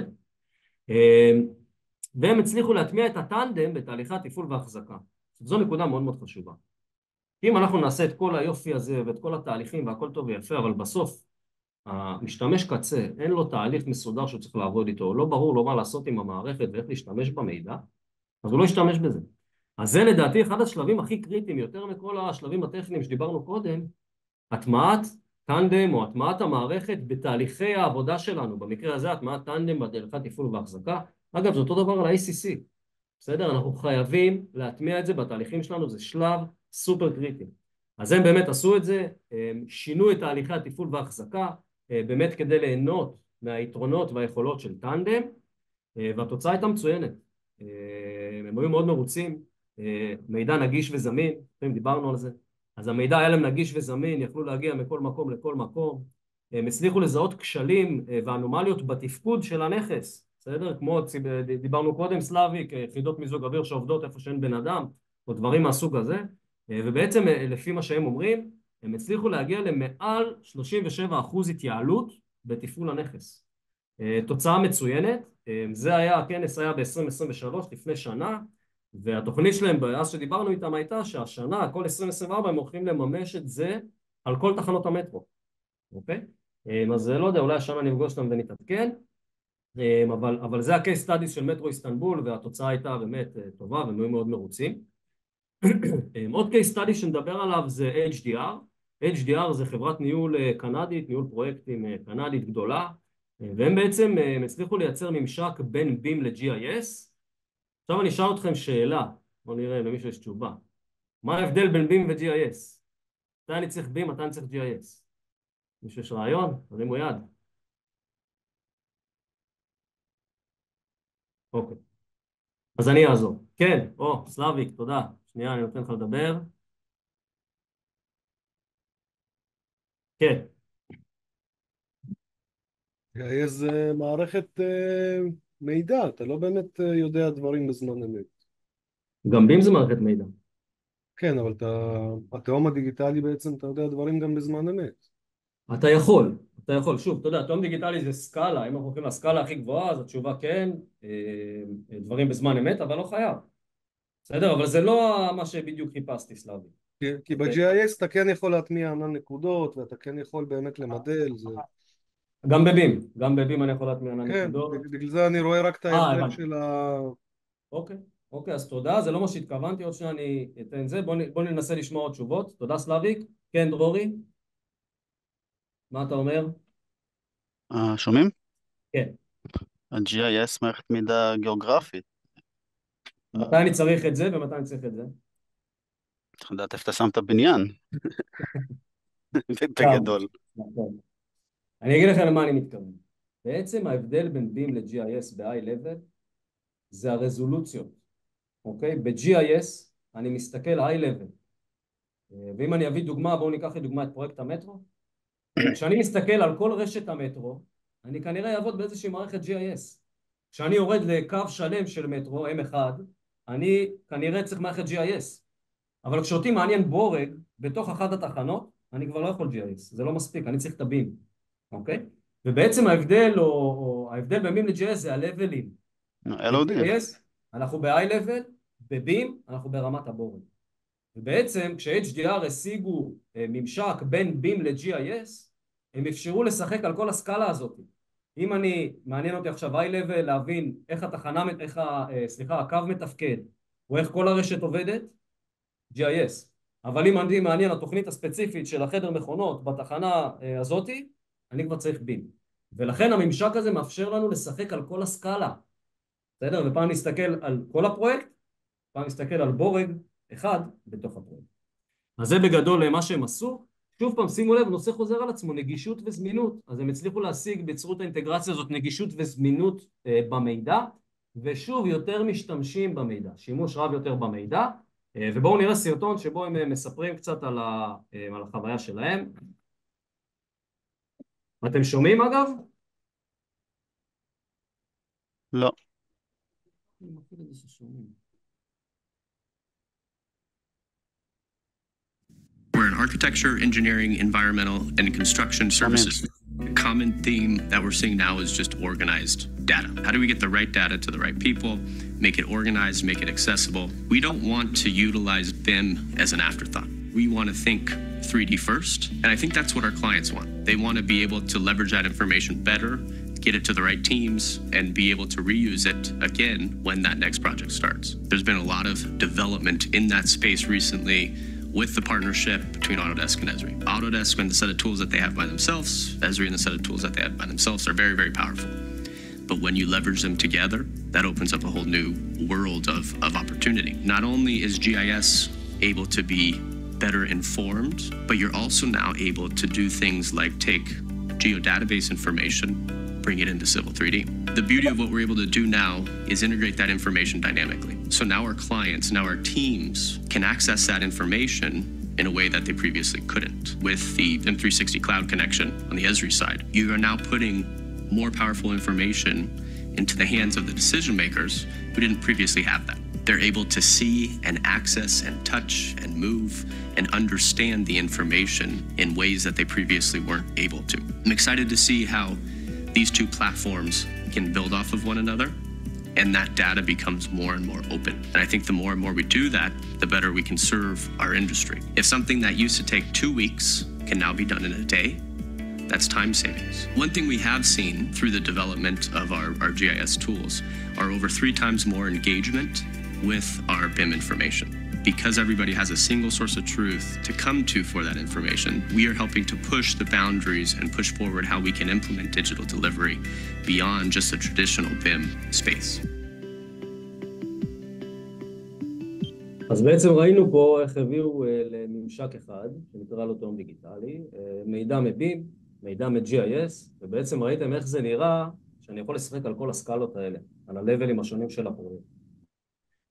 והם הצליחו להטמיע את הטנדם בתהליכי התפעול וההחזקה. זו נקודה מאוד מאוד חשובה. אם אנחנו נעשה את כל היופי הזה ואת כל התהליכים והכל טוב ויפה, אבל בסוף המשתמש קצה, אין לו תהליך מסודר שהוא צריך לעבוד איתו, לא ברור לו מה לעשות עם המערכת ואיך להשתמש במידע, אז הוא לא ישתמש בזה. אז זה לדעתי אחד השלבים הכי קריטיים, יותר מכל השלבים הטכניים שדיברנו קודם, הטמעת טנדם או הטמעת המערכת בתהליכי העבודה שלנו, במקרה הזה הטמעת טנדם בתהליכי תפעול והחזקה. אגב, זה אותו דבר על ה-איי סי סי, בסדר? אנחנו חייבים להטמיע את זה בתהליכים שלנו, זה שלב סופר קריטי. אז הם באמת עשו את זה, שינו את תהליכי התפעול וההחזקה, באמת כדי ליהנות מהיתרונות והיכולות של טנדם, והתוצאה הייתה מצוינת. הם היו מאוד מרוצים, מידע נגיש וזמין, דיברנו על זה. אז המידע היה להם נגיש וזמין, יכלו להגיע מכל מקום לכל מקום, הם הצליחו לזהות כשלים ואנומליות בתפקוד של הנכס, בסדר? כמו דיברנו קודם סלאבי, כיחידות מיזוג אוויר שעובדות איפה שאין בן אדם, או דברים מהסוג הזה, ובעצם לפי מה שהם אומרים, הם הצליחו להגיע למעל שלושים ושבעה אחוז התייעלות בתפעול הנכס. תוצאה מצוינת, זה היה, הכנס היה ב-עשרים עשרים ושלוש, לפני שנה, והתוכנית שלהם, אז שדיברנו איתם הייתה שהשנה, כל עשרים עשרים וארבע, הם הולכים לממש את זה על כל תחנות המטרו. אוקיי? אז לא יודע, אולי השנה נפגוש אותם ונתעדכן, אבל, אבל זה ה-case studies של מטרו איסטנבול, והתוצאה הייתה באמת טובה, והם היו מאוד מרוצים. עוד case study שנדבר עליו זה אייץ' די אר. אייץ' די אר זה חברת ניהול קנדית, ניהול פרויקטים קנדית גדולה, והם בעצם הצליחו לייצר ממשק בין בים ל-ג'י איי אס. עכשיו אני אשאל אתכם שאלה, בואו נראה אם למישהו יש תשובה. מה ההבדל בין בים ו-ג'י איי אס? מתי אני צריך בים, מתי אני צריך ג'י איי אס? מישהו יש רעיון? תרימו יד. אוקיי. אז אני אעזור. כן, או, סלאביק, תודה. שנייה, אני נותן לך לדבר. כן. איזה מערכת אה, מידע, אתה לא באמת אה, יודע דברים בזמן אמת. גם בים זה מערכת מידע. כן, אבל אתה, התהום הדיגיטלי בעצם, אתה יודע דברים גם בזמן אמת. אתה יכול, אתה יכול. שוב, אתה יודע, תהום דיגיטלי זה סקאלה, אם אנחנו הולכים לסקאלה הכי גבוהה, אז התשובה כן, אה, דברים בזמן אמת, אבל לא חייב. בסדר, אבל זה לא מה שבדיוק חיפשתי, סלאבי. כי, כי אוקיי? ב-ג'י איי אס אתה כן יכול להטמיע ענן נקודות, ואתה כן יכול באמת למדל, זה... גם בבים, גם בבים אני יכול להטמיע כן, נקודות. בגלל זה אני רואה רק את אה, ההבדל הבנתי. של ה... אוקיי, אוקיי, אז תודה, זה לא מה שהתכוונתי, עוד שניה אני אתן זה, בוא, נ- בוא ננסה לשמוע עוד תשובות. תודה סלאביק. כן, דרורי, מה אתה אומר? אה, שומעים? כן. ה-ג'י איי אס מערכת מידע גיאוגרפית. מתי אני צריך את זה ומתי אני צריך את זה? צריך לדעת איפה אתה שם את הבניין. גם, בגדול. נכון. אני אגיד לכם למה אני מתכוון. בעצם ההבדל בין בים ל-ג'י איי אס ב-high level זה הרזולוציות, אוקיי? ב-ג'י איי אס אני מסתכל high level, ואם אני אביא דוגמה, בואו ניקח לדוגמה את פרויקט המטרו. כשאני מסתכל על כל רשת המטרו, אני כנראה אעבוד באיזושהי מערכת ג'י איי אס. כשאני יורד לקו שלם של מטרו, אם אחד, אני כנראה צריך מערכת ג'י איי אס. אבל כשאותי מעניין בורג בתוך אחת התחנות, אני כבר לא יכול ג'י איי אס, זה לא מספיק, אני צריך את הבים, אוקיי? ובעצם ההבדל, או, או ההבדל בין ל-ג'י איי אס זה הלבלים. אל או די. ב-ג'י איי אס אנחנו ב-high level, בבים אנחנו ברמת הבורג. ובעצם כש-אייץ' די אר השיגו ממשק בין בים ל-ג'י איי אס, הם אפשרו לשחק על כל הסקאלה הזאת. אם אני, מעניין אותי עכשיו high level להבין איך התחנה, איך ה, סליחה, הקו מתפקד, או איך כל הרשת עובדת, ג'י איי אס. אבל אם אני מעניין התוכנית הספציפית של החדר מכונות בתחנה הזאתי, אני כבר צריך בים. ולכן הממשק הזה מאפשר לנו לשחק על כל הסקאלה. בסדר? ופעם נסתכל על כל הפרויקט, פעם נסתכל על בורג אחד בתוך הפרויקט. אז זה בגדול מה שהם עשו. שוב פעם, שימו לב, נושא חוזר על עצמו, נגישות וזמינות. אז הם הצליחו להשיג בצורות האינטגרציה הזאת נגישות וזמינות אה, במידע, ושוב יותר משתמשים במידע, שימוש רב יותר במידע. אה, ובואו נראה סרטון שבו הם מספרים קצת על, ה, אה, על החוויה שלהם. אתם שומעים אגב? לא. We're in architecture, engineering, environmental, and construction services. The common theme that we're seeing now is just organized data. How do we get the right data to the right people, make it organized, make it accessible? We don't want to utilize B I M as an afterthought. We want to think three D first, and I think that's what our clients want. They want to be able to leverage that information better, get it to the right teams, and be able to reuse it again when that next project starts. There's been a lot of development in that space recently with the partnership between Autodesk and Esri. Autodesk and the set of tools that they have by themselves, Esri and the set of tools that they have by themselves are very, very powerful. But when you leverage them together, that opens up a whole new world of, of opportunity. Not only is G I S able to be better informed, but you're also now able to do things like take geodatabase information, bring it into Civil three D. The beauty of what we're able to do now is integrate that information dynamically. So now our clients, now our teams can access that information in a way that they previously couldn't. With the M three sixty cloud connection on the Esri side, you are now putting more powerful information into the hands of the decision makers who didn't previously have that. They're able to see and access and touch and move and understand the information in ways that they previously weren't able to. I'm excited to see how these two platforms can build off of one another, and that data becomes more and more open. And I think the more and more we do that, the better we can serve our industry. If something that used to take two weeks can now be done in a day, that's time savings. One thing we have seen through the development of our, our G I S tools are over three times more engagement with our B I M information. Because everybody has a single source of truth to come to for that information, we are helping to push the boundaries and push forward how we can implement digital delivery beyond just the traditional B I M space. אז בעצם ראינו פה איך הביאו לממשק אחד, שנקרא לו תהום דיגיטלי, מידע מ-בים, מידע מ-ג'י איי אס, ובעצם ראיתם איך זה נראה שאני יכול לשחק על כל הסקלות האלה, על הלבלים השונים של הפרויקט.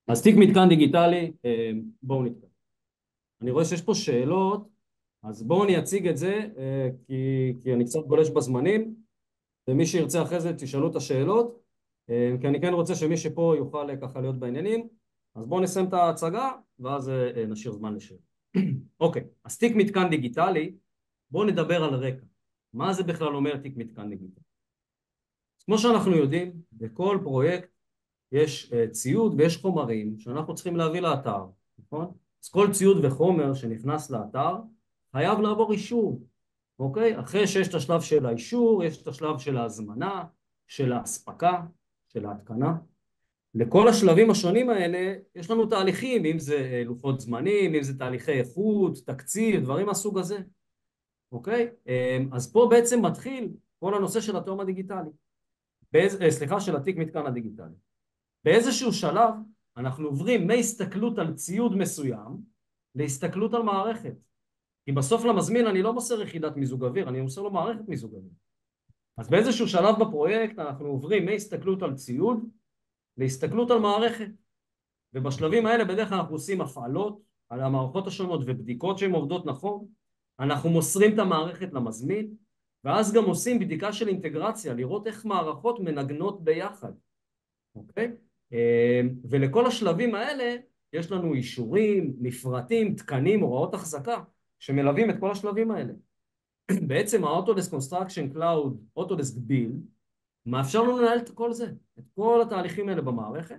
אז תיק מתקן דיגיטלי, בואו נתקדם. אני רואה שיש פה שאלות, אז בואו אני אציג את זה, כי, כי אני קצת גולש בזמנים, ומי שירצה אחרי זה תשאלו את השאלות, כי אני כן רוצה שמי שפה יוכל ככה להיות בעניינים, אז בואו נסיים את ההצגה, ואז נשאיר זמן לשאלות. אוקיי, אז תיק מתקן דיגיטלי, בואו נדבר על רקע. מה זה בכלל אומר תיק מתקן דיגיטלי? כמו שאנחנו יודעים, בכל פרויקט יש ציוד ויש חומרים שאנחנו צריכים להביא לאתר, נכון? אז כל ציוד וחומר שנכנס לאתר חייב לעבור אישור, אוקיי? אחרי שיש את השלב של האישור, יש את השלב של ההזמנה, של ההספקה, של ההתקנה. לכל השלבים השונים האלה יש לנו תהליכים, אם זה לוחות זמנים, אם זה תהליכי איכות, תקציב, דברים מהסוג הזה, אוקיי? אז פה בעצם מתחיל כל הנושא של התאום הדיגיטלי, באיז... סליחה, של התיק מתקן הדיגיטלי. באיזשהו שלב אנחנו עוברים מהסתכלות על ציוד מסוים להסתכלות על מערכת. כי בסוף למזמין אני לא מוסר יחידת מיזוג אוויר, אני מוסר לו מערכת מיזוג אוויר. אז באיזשהו שלב בפרויקט אנחנו עוברים מהסתכלות על ציוד להסתכלות על מערכת. ובשלבים האלה בדרך כלל אנחנו עושים הפעלות על המערכות השונות ובדיקות שהן עובדות נכון. אנחנו מוסרים את המערכת למזמין, ואז גם עושים בדיקה של אינטגרציה, לראות איך מערכות מנגנות ביחד. אוקיי? ולכל השלבים האלה יש לנו אישורים, מפרטים, תקנים, הוראות החזקה שמלווים את כל השלבים האלה. בעצם ה-Autodesk Construction Cloud, Autodesk Build, מאפשר לנו לנהל את כל זה, את כל התהליכים האלה במערכת.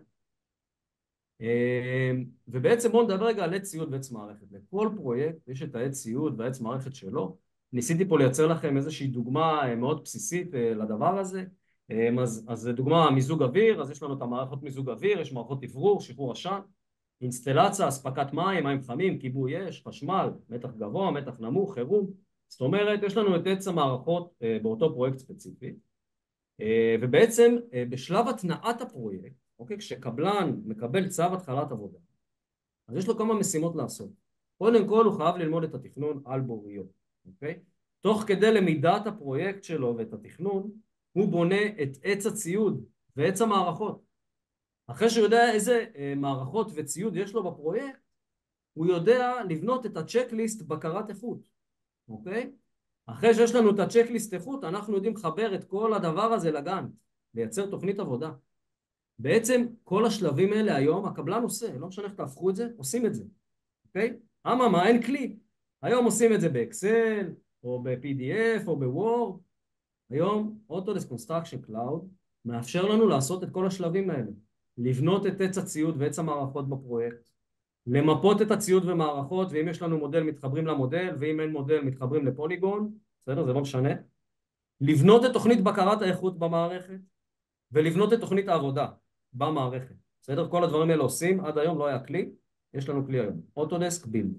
ובעצם בואו נדבר רגע על עץ ציוד ועץ מערכת. לכל פרויקט יש את העץ ציוד והעץ מערכת שלו. ניסיתי פה לייצר לכם איזושהי דוגמה מאוד בסיסית לדבר הזה. אז, אז דוגמה מיזוג אוויר, אז יש לנו את המערכות מיזוג אוויר, יש מערכות אוורור, שחרור עשן, אינסטלציה, אספקת מים, מים חמים, כיבוי אש, חשמל, מתח גבוה, מתח נמוך, חירום. זאת אומרת, יש לנו את עץ המערכות באותו פרויקט ספציפי, ובעצם בשלב התנעת הפרויקט, אוקיי, כשקבלן מקבל צו התחלת עבודה, אז יש לו כמה משימות לעשות. קודם כל הוא חייב ללמוד את התכנון על בוריו, אוקיי? תוך כדי למידת הפרויקט שלו ואת התכנון, הוא בונה את עץ הציוד ועץ המערכות. אחרי שהוא יודע איזה מערכות וציוד יש לו בפרויקט, הוא יודע לבנות את הצ'קליסט בקרת איכות, אוקיי? אחרי שיש לנו את הצ'קליסט איכות, אנחנו יודעים לחבר את כל הדבר הזה לגן, לייצר תוכנית עבודה. בעצם כל השלבים האלה היום הקבלן עושה, לא משנה איך תהפכו את זה, עושים את זה, אוקיי? אממה, אין כלי. היום עושים את זה באקסל, או ב-פי די אף, או בוורד. היום Autodesk Construction Cloud מאפשר לנו לעשות את כל השלבים האלה, לבנות את עץ הציוד ועץ המערכות בפרויקט, למפות את הציוד ומערכות, ואם יש לנו מודל מתחברים למודל, ואם אין מודל מתחברים לפוליגון, בסדר? זה לא משנה. לבנות את תוכנית בקרת האיכות במערכת, ולבנות את תוכנית העבודה במערכת, בסדר? כל הדברים האלה עושים, עד היום לא היה כלי, יש לנו כלי היום, Autodesk Build.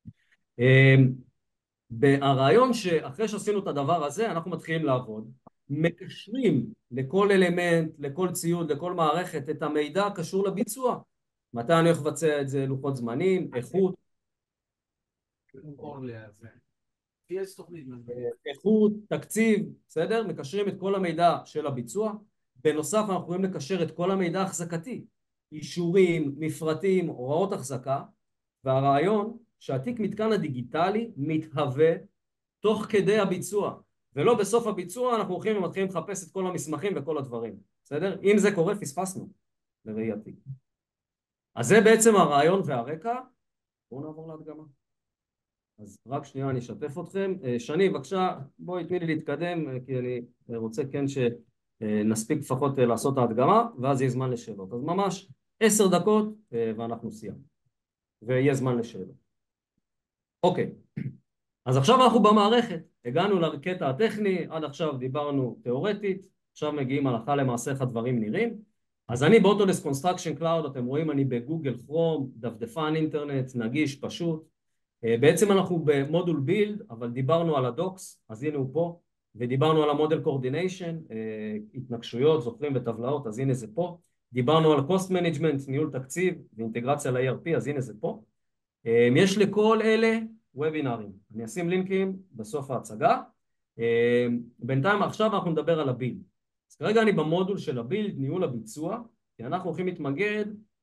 הרעיון שאחרי שעשינו את הדבר הזה, אנחנו מתחילים לעבוד, מקשרים לכל אלמנט, לכל ציוד, לכל מערכת, את המידע הקשור לביצוע. מתי אני הולך לבצע את זה, לוחות זמנים, איכות. איכות, תקציב, בסדר? מקשרים את כל המידע של הביצוע. בנוסף אנחנו יכולים לקשר את כל המידע ההחזקתי, אישורים, מפרטים, הוראות החזקה, והרעיון שהתיק מתקן הדיגיטלי מתהווה תוך כדי הביצוע, ולא בסוף הביצוע אנחנו הולכים ומתחילים לחפש את כל המסמכים וכל הדברים, בסדר? אם זה קורה פספסנו לראייתי. אז זה בעצם הרעיון והרקע. בואו נעבור להדגמה. אז רק שנייה אני אשתף אתכם. שני, בבקשה, בואי תני לי להתקדם, כי אני רוצה כן שנספיק לפחות לעשות את ההדגמה, ואז יהיה זמן לשאלות. אז ממש עשר דקות ואנחנו סיימנו, ויהיה זמן לשאלות. אוקיי, אז עכשיו אנחנו במערכת, הגענו לקטע הטכני, עד עכשיו דיברנו תיאורטית, עכשיו מגיעים הלכה למעשה איך הדברים נראים. אז אני באוטודסק קונסטרקשן קלאוד, אתם רואים אני בגוגל כרום, דפדפן אינטרנט, נגיש, פשוט. בעצם אנחנו במודול בילד, אבל דיברנו על הדוקס, אז הנה הוא פה, ודיברנו על המודל קורדיניישן, התנגשויות, זוכרים בטבלאות, אז הנה זה פה. דיברנו על קוסט מנג'מנט, ניהול תקציב ואינטגרציה ל-אי אר פי, אז הנה זה פה. יש לכל אלה וובינרים, אני אשים לינקים בסוף ההצגה. בינתיים עכשיו אנחנו נדבר על הבילד. אז כרגע אני במודול של הבילד, ניהול הביצוע, כי אנחנו הולכים להתמקד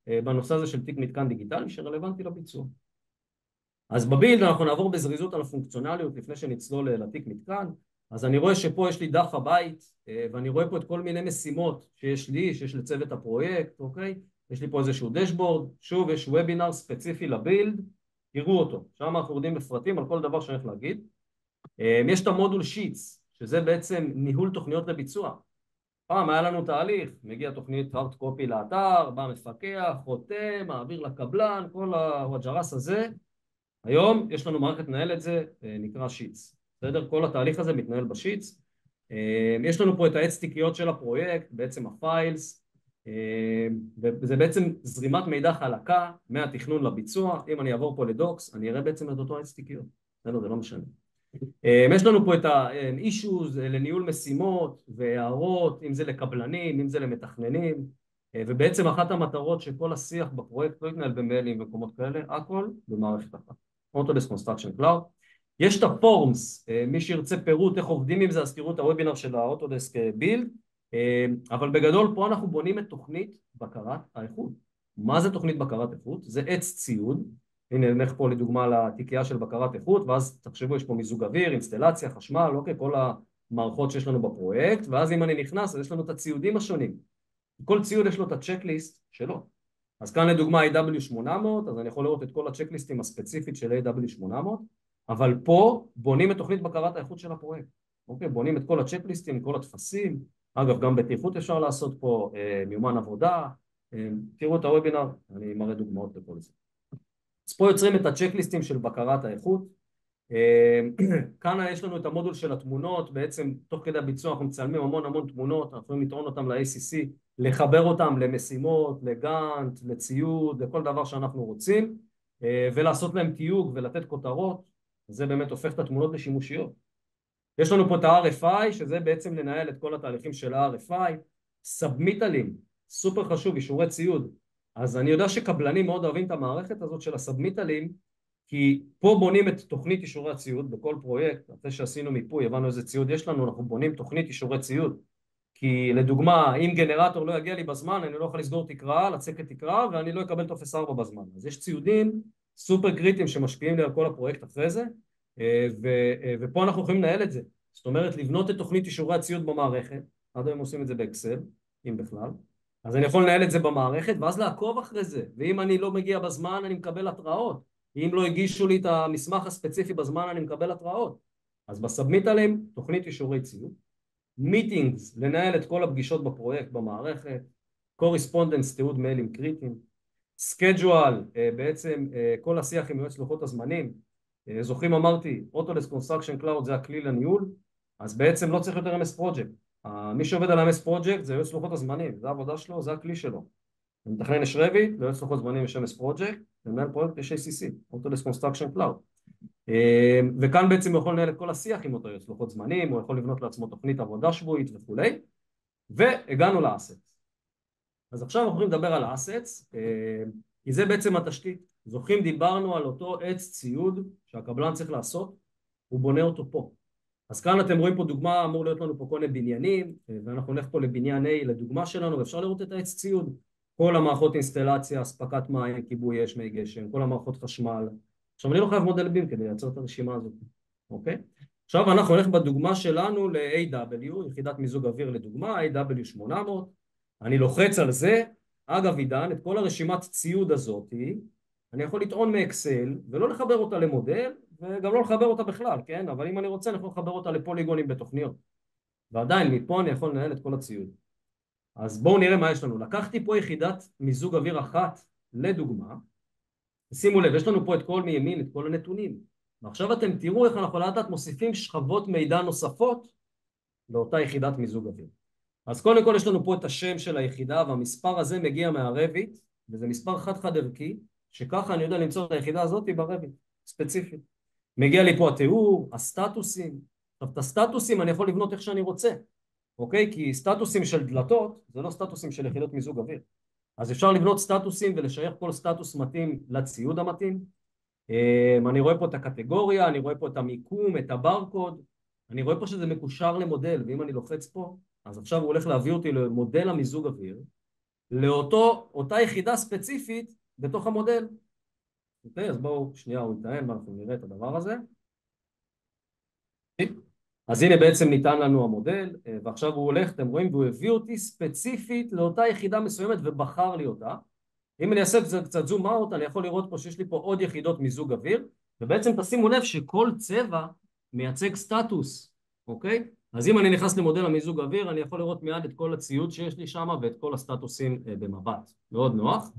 בנושא הזה של תיק מתקן דיגיטלי שרלוונטי לביצוע. אז בבילד אנחנו נעבור בזריזות על הפונקציונליות לפני שנצלול לתיק מתקן. אז אני רואה שפה יש לי דף הבית, ואני רואה פה את כל מיני משימות שיש לי, שיש לצוות הפרויקט, אוקיי? יש לי פה איזשהו דשבורד, שוב יש וובינר ספציפי לבילד, תראו אותו, שם אנחנו יודעים בפרטים על כל דבר שאני הולך להגיד. יש את המודול שיטס, שזה בעצם ניהול תוכניות לביצוע. פעם היה לנו תהליך, מגיע תוכנית hard copy לאתר, בא מפקח, חותם, מעביר לקבלן, כל הוואג'רס הזה. היום יש לנו מערכת לנהל את זה, נקרא שיטס. בסדר? כל התהליך הזה מתנהל בשיטס. יש לנו פה את העץ תיקיות של הפרויקט, בעצם הפיילס, וזה בעצם זרימת מידע חלקה מהתכנון לביצוע. אם אני אעבור פה לדוקס, אני אראה בעצם את אותו העץ תיקיות. בסדר, זה לא משנה. יש לנו פה את ה-issues לניהול משימות והערות, אם זה לקבלנים, אם זה למתכננים, ובעצם אחת המטרות שכל השיח בפרויקט לא יתנהל במיילים ומקומות כאלה, הכל במערכת אחת. Autodesk Construction Cloud. יש את הפורמס, מי שירצה פירוט איך עובדים עם זה, אז תראו את הוובינר של האוטודסק בילד, אבל בגדול פה אנחנו בונים את תוכנית בקרת האיכות. מה זה תוכנית בקרת איכות? זה עץ ציוד, הנה נלך פה לדוגמה לתיקייה של בקרת איכות, ואז תחשבו יש פה מיזוג אוויר, אינסטלציה, חשמל, אוקיי, כל המערכות שיש לנו בפרויקט, ואז אם אני נכנס אז יש לנו את הציודים השונים. כל ציוד יש לו את הצ'קליסט שלו. אז כאן לדוגמה איי דאבליו שמונה מאות, אז אני יכול לראות את כל הצ'קליסטים הספציפית של איי דאבליו שמונה מאות, אבל פה בונים את תוכנית בקרת האיכות של הפרויקט. אוקיי, בונים את כל הצ'קליסטים, כל התפסים, אגב גם בטיחות אפשר לעשות פה, אה, מיומן עבודה, אה, תראו את הוובינר, אני מראה דוגמאות לכל זה. אז פה יוצרים את הצ'קליסטים של בקרת האיכות, אה, כאן יש לנו את המודול של התמונות, בעצם תוך כדי הביצוע אנחנו מצלמים המון המון תמונות, אנחנו יכולים לטעון אותם ל-איי סי סי, לחבר אותם למשימות, לגאנט, לציוד, לכל דבר שאנחנו רוצים, אה, ולעשות להם תיוג ולתת כותרות, זה באמת הופך את התמונות לשימושיות. יש לנו פה את ה-אר אף איי, שזה בעצם לנהל את כל התהליכים של ה-אר אף איי, סאבמיטלים, סופר חשוב, אישורי ציוד. אז אני יודע שקבלנים מאוד אוהבים את המערכת הזאת של הסאבמיטלים, כי פה בונים את תוכנית אישורי הציוד בכל פרויקט, אחרי שעשינו מיפוי, הבנו איזה ציוד יש לנו, אנחנו בונים תוכנית אישורי ציוד. כי לדוגמה, אם גנרטור לא יגיע לי בזמן, אני לא יכול לסגור תקרה, לצקת תקרה, ואני לא אקבל טופס ארבע בזמן. אז יש ציודים סופר קריטיים שמשפיעים לי על כל הפרויקט אחרי זה, ו- ופה אנחנו יכולים לנהל את זה. זאת אומרת, לבנות את תוכנית אישורי הציוד במערכת, עד היום עושים את זה באקסל, אם בכלל, אז אני יכול לנהל את זה במערכת, ואז לעקוב אחרי זה, ואם אני לא מגיע בזמן, אני מקבל התראות. אם לא הגישו לי את המסמך הספציפי בזמן, אני מקבל התראות. אז בסאבמיט עליהם, תוכנית אישורי ציוד, מיטינגס, לנהל את כל הפגישות בפרויקט במערכת, קוריספונדנס, תיעוד מיילים קריטיים, סקייג'ואל, בעצם כל השיח עם יועץ לוחות הזמנים, זוכרים אמרתי, Autodesk Construction Cloud זה הכלי לניהול, אז בעצם לא צריך יותר אם אס Project, מי שעובד על אם אס Project זה יועץ לוחות הזמנים, זה העבודה שלו, זה הכלי שלו. מתכנן יש רביט, ליועץ לוחות זמנים יש אם אס Project, ומנהל פרויקט יש איי סי סי, Autodesk Construction Cloud. וכאן בעצם הוא יכול לנהל את כל השיח עם אותו יועץ לוחות זמנים, הוא יכול לבנות לעצמו תוכנית עבודה שבועית וכולי, והגענו לאסטס. אז עכשיו אנחנו יכולים לדבר על האסטס, כי זה בעצם התשתית. זוכרים, דיברנו על אותו עץ ציוד שהקבלן צריך לעשות, הוא בונה אותו פה. אז כאן אתם רואים פה דוגמה, אמור להיות לנו פה כל מיני בניינים, ואנחנו נלך פה לבניין A לדוגמה שלנו, ואפשר לראות את העץ ציוד. כל המערכות אינסטלציה, אספקת מים, כיבוי אש, מי גשם, כל המערכות חשמל. עכשיו אני לא חייב מודל בים כדי לייצר את הרשימה הזאת, אוקיי? עכשיו אנחנו נלך בדוגמה שלנו ל-איי דאבליו, יחידת מיזוג אוויר לדוגמה, איי דאבליו שמונה מאות, אני לוחץ על זה, אגב עידן, את כל הרשימת ציוד הזאת, אני יכול לטעון מאקסל ולא לחבר אותה למודל, וגם לא לחבר אותה בכלל, כן? אבל אם אני רוצה, אני יכול לחבר אותה לפוליגונים בתוכניות. ועדיין, מפה אני יכול לנהל את כל הציוד. אז בואו נראה מה יש לנו. לקחתי פה יחידת מיזוג אוויר אחת, לדוגמה. שימו לב, יש לנו פה את כל מימין, את כל הנתונים. ועכשיו אתם תראו איך אנחנו לאט לאט מוסיפים שכבות מידע נוספות לאותה יחידת מיזוג אוויר. אז קודם כל יש לנו פה את השם של היחידה, והמספר הזה מגיע מהרביט, וזה מספר חד-חד ערכי, שככה אני יודע למצוא את היחידה הזאת ברביט, ספציפית. מגיע לי פה התיאור, הסטטוסים. עכשיו, את הסטטוסים אני יכול לבנות איך שאני רוצה, אוקיי? כי סטטוסים של דלתות, זה לא סטטוסים של יחידות מיזוג אוויר. אז אפשר לבנות סטטוסים ולשייך כל סטטוס מתאים לציוד המתאים. אני רואה פה את הקטגוריה, אני רואה פה את המיקום, את הברקוד. אני רואה פה שזה מקושר למודל, ואם אני לוחץ פה, אז עכשיו הוא הולך להביא אותי למודל המיזוג אוויר, לאותו, אותה יחידה ספציפית בתוך המודל. אוקיי, אז בואו שנייה הוא יתאם ואנחנו נראה את הדבר הזה. אז הנה בעצם ניתן לנו המודל, ועכשיו הוא הולך, אתם רואים, והוא הביא אותי ספציפית לאותה יחידה מסוימת ובחר לי אותה. אם אני אעשה קצת, קצת זום אאוט, אני יכול לראות פה שיש לי פה עוד יחידות מיזוג אוויר, ובעצם תשימו לב שכל צבע מייצג סטטוס, אוקיי? אז אם אני נכנס למודל המיזוג אוויר, אני יכול לראות מיד את כל הציוד שיש לי שם ואת כל הסטטוסים במבט. מאוד נוח.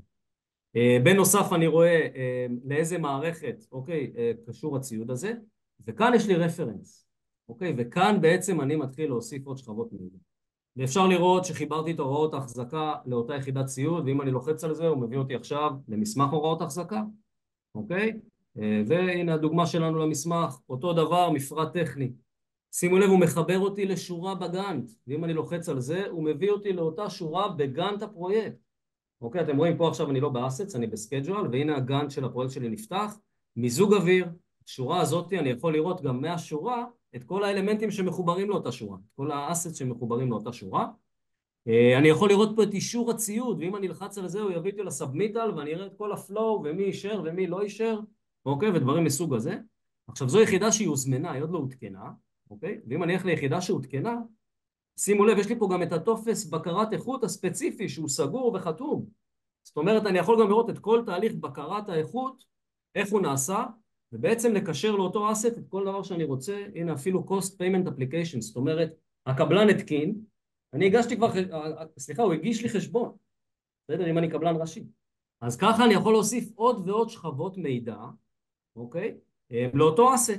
בנוסף אני רואה לאיזה מערכת, אוקיי, קשור הציוד הזה, וכאן יש לי רפרנס, אוקיי? וכאן בעצם אני מתחיל להוסיף עוד שכבות מידע. ואפשר לראות שחיברתי את הוראות ההחזקה לאותה יחידת ציוד, ואם אני לוחץ על זה הוא מביא אותי עכשיו למסמך הוראות החזקה, אוקיי? והנה הדוגמה שלנו למסמך, אותו דבר, מפרט טכני. שימו לב, הוא מחבר אותי לשורה בגאנט, ואם אני לוחץ על זה הוא מביא אותי לאותה שורה בגאנט הפרויקט. אוקיי, אתם רואים פה עכשיו אני לא באסטס, אני בסקייג'ואל, והנה הגאנט של הפרויקט שלי נפתח, מיזוג אוויר, שורה הזאת אני יכול לראות גם מהשורה את כל האלמנטים שמחוברים לאותה שורה, כל האסטס שמחוברים לאותה שורה. אני יכול לראות פה את אישור הציוד, ואם אני אלחץ על זה הוא יביא אותי לסאבמיטל ואני אראה את כל הפלואו ומי אישר ומי לא אישר, אוקיי, ודברים מסוג הזה. עכשיו זו יחידה שהיא הוזמנה, היא עוד לא הותקנה, אוקיי, ואם אני אלך ליחידה שהותקנה, שימו לב, יש לי פה גם את הטופס בקרת איכות הספציפי שהוא סגור וחתום. זאת אומרת, אני יכול גם לראות את כל תהליך בקרת האיכות, איך הוא נעשה, ובעצם לקשר לאותו אסט את כל דבר שאני רוצה. הנה אפילו cost payment application, זאת אומרת, הקבלן התקין, אני הגשתי כבר, סליחה, הוא הגיש לי חשבון, בסדר, אם אני קבלן ראשי. אז ככה אני יכול להוסיף עוד ועוד שכבות מידע, אוקיי, לאותו אסט,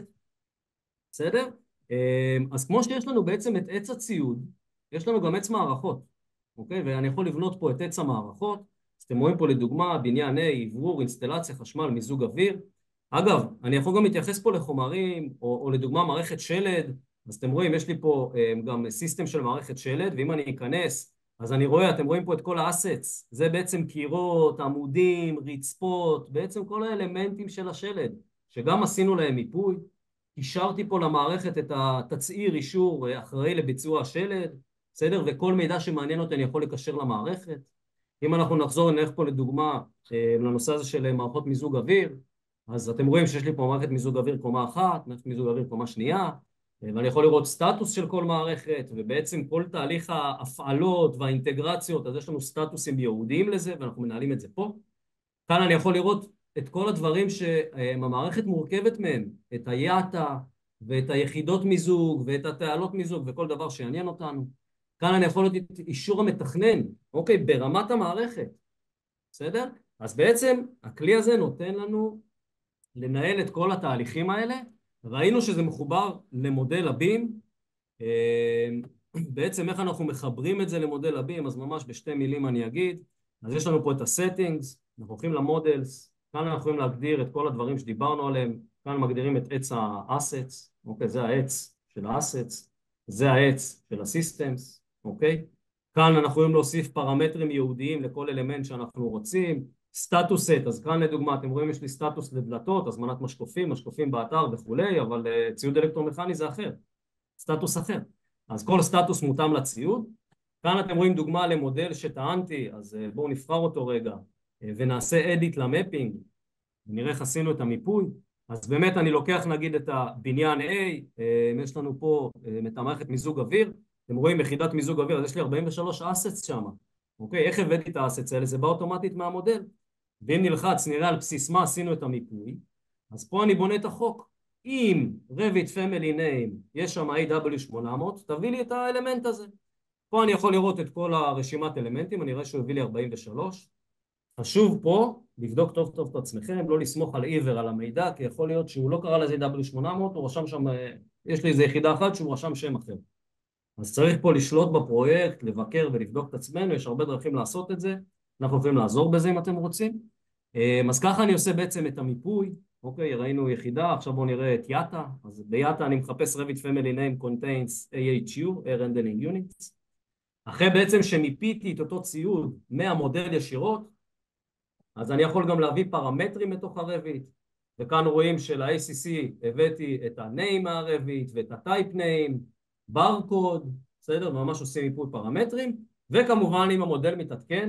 בסדר? אז כמו שיש לנו בעצם את עץ הציוד, יש לנו גם עץ מערכות, אוקיי? ואני יכול לבנות פה את עץ המערכות. אז אתם רואים פה לדוגמה בניין A, עברור, אינסטלציה, חשמל, מיזוג אוויר. אגב, אני יכול גם להתייחס פה לחומרים, או, או לדוגמה מערכת שלד. אז אתם רואים, יש לי פה גם סיסטם של מערכת שלד, ואם אני אכנס, אז אני רואה, אתם רואים פה את כל האסטס, זה בעצם קירות, עמודים, רצפות, בעצם כל האלמנטים של השלד, שגם עשינו להם מיפוי. אישרתי פה למערכת את התצהיר אישור אחראי לביצוע השלד, בסדר? וכל מידע שמעניין אותי אני יכול לקשר למערכת. אם אנחנו נחזור, נלך פה לדוגמה לנושא הזה של מערכות מיזוג אוויר, אז אתם רואים שיש לי פה מערכת מיזוג אוויר קומה אחת, מערכת מיזוג אוויר קומה שנייה, ואני יכול לראות סטטוס של כל מערכת, ובעצם כל תהליך ההפעלות והאינטגרציות, אז יש לנו סטטוסים ייעודיים לזה, ואנחנו מנהלים את זה פה. כאן אני יכול לראות את כל הדברים שהמערכת מורכבת מהם, את היאטה ואת היחידות מיזוג ואת התעלות מיזוג וכל דבר שיעניין אותנו. כאן אני יכול לראות את אישור המתכנן, אוקיי, ברמת המערכת, בסדר? אז בעצם הכלי הזה נותן לנו לנהל את כל התהליכים האלה. ראינו שזה מחובר למודל הבים, בעצם איך אנחנו מחברים את זה למודל הבים, אז ממש בשתי מילים אני אגיד. אז יש לנו פה את ה-settings, אנחנו הולכים למודלס, כאן אנחנו יכולים להגדיר את כל הדברים שדיברנו עליהם, כאן מגדירים את עץ ה-assets, אוקיי, זה העץ של ה-assets, זה העץ של ה-systems, אוקיי? כאן אנחנו יכולים להוסיף פרמטרים ייעודיים לכל אלמנט שאנחנו רוצים, סטטוס סט, אז כאן לדוגמה, אתם רואים יש לי סטטוס לדלתות, הזמנת משקופים, משקופים באתר וכולי, אבל uh, ציוד אלקטרומכני זה אחר, סטטוס אחר. אז כל סטטוס מותאם לציוד. כאן אתם רואים דוגמה למודל שטענתי, אז uh, בואו נבחר אותו רגע, uh, ונעשה edit למפינג, ונראה איך עשינו את המיפוי. אז באמת אני לוקח נגיד את הבניין A, uh, יש לנו פה uh, את המערכת מיזוג אוויר, אתם רואים יחידת מיזוג אוויר, אז יש לי ארבעים ושלוש assets שם, אוקיי? איך הבאתי את האסטס האלה? זה בא אוטומטית מהמודל. ואם נלחץ, נראה על בסיס מה עשינו את המיפוי, אז פה אני בונה את החוק. אם Revit Family Name יש שם איי דאבליו שמונה מאות, תביא לי את האלמנט הזה. פה אני יכול לראות את כל הרשימת אלמנטים, אני רואה שהוא הביא לי ארבעים ושלוש. חשוב פה לבדוק טוב טוב את עצמכם, לא לסמוך על עיוור על המידע, כי יכול להיות שהוא לא קרא לזה איי דאבליו שמונה מאות, הוא רשם שם, יש לי איזו יחידה אחת שהוא רשם שם אחר. אז צריך פה לשלוט בפרויקט, לבקר ולבדוק את עצמנו, יש הרבה דרכים לעשות את זה, אנחנו יכולים לעזור בזה אם אתם רוצים. אז ככה אני עושה בעצם את המיפוי, אוקיי, ראינו יחידה, עכשיו בואו נראה את יאטה, אז ביאטה אני מחפש Revit Family Name Contains איי אייץ' יו, Air Handling Units, אחרי בעצם שמיפיתי את אותו ציוד מהמודל ישירות, אז אני יכול גם להביא פרמטרים לתוך הרביט, וכאן רואים של-איי סי סי הבאתי את ה-name מהרביט ואת ה-type name, ברקוד, בסדר? ממש עושים מיפוי פרמטרים, וכמובן אם המודל מתעדכן,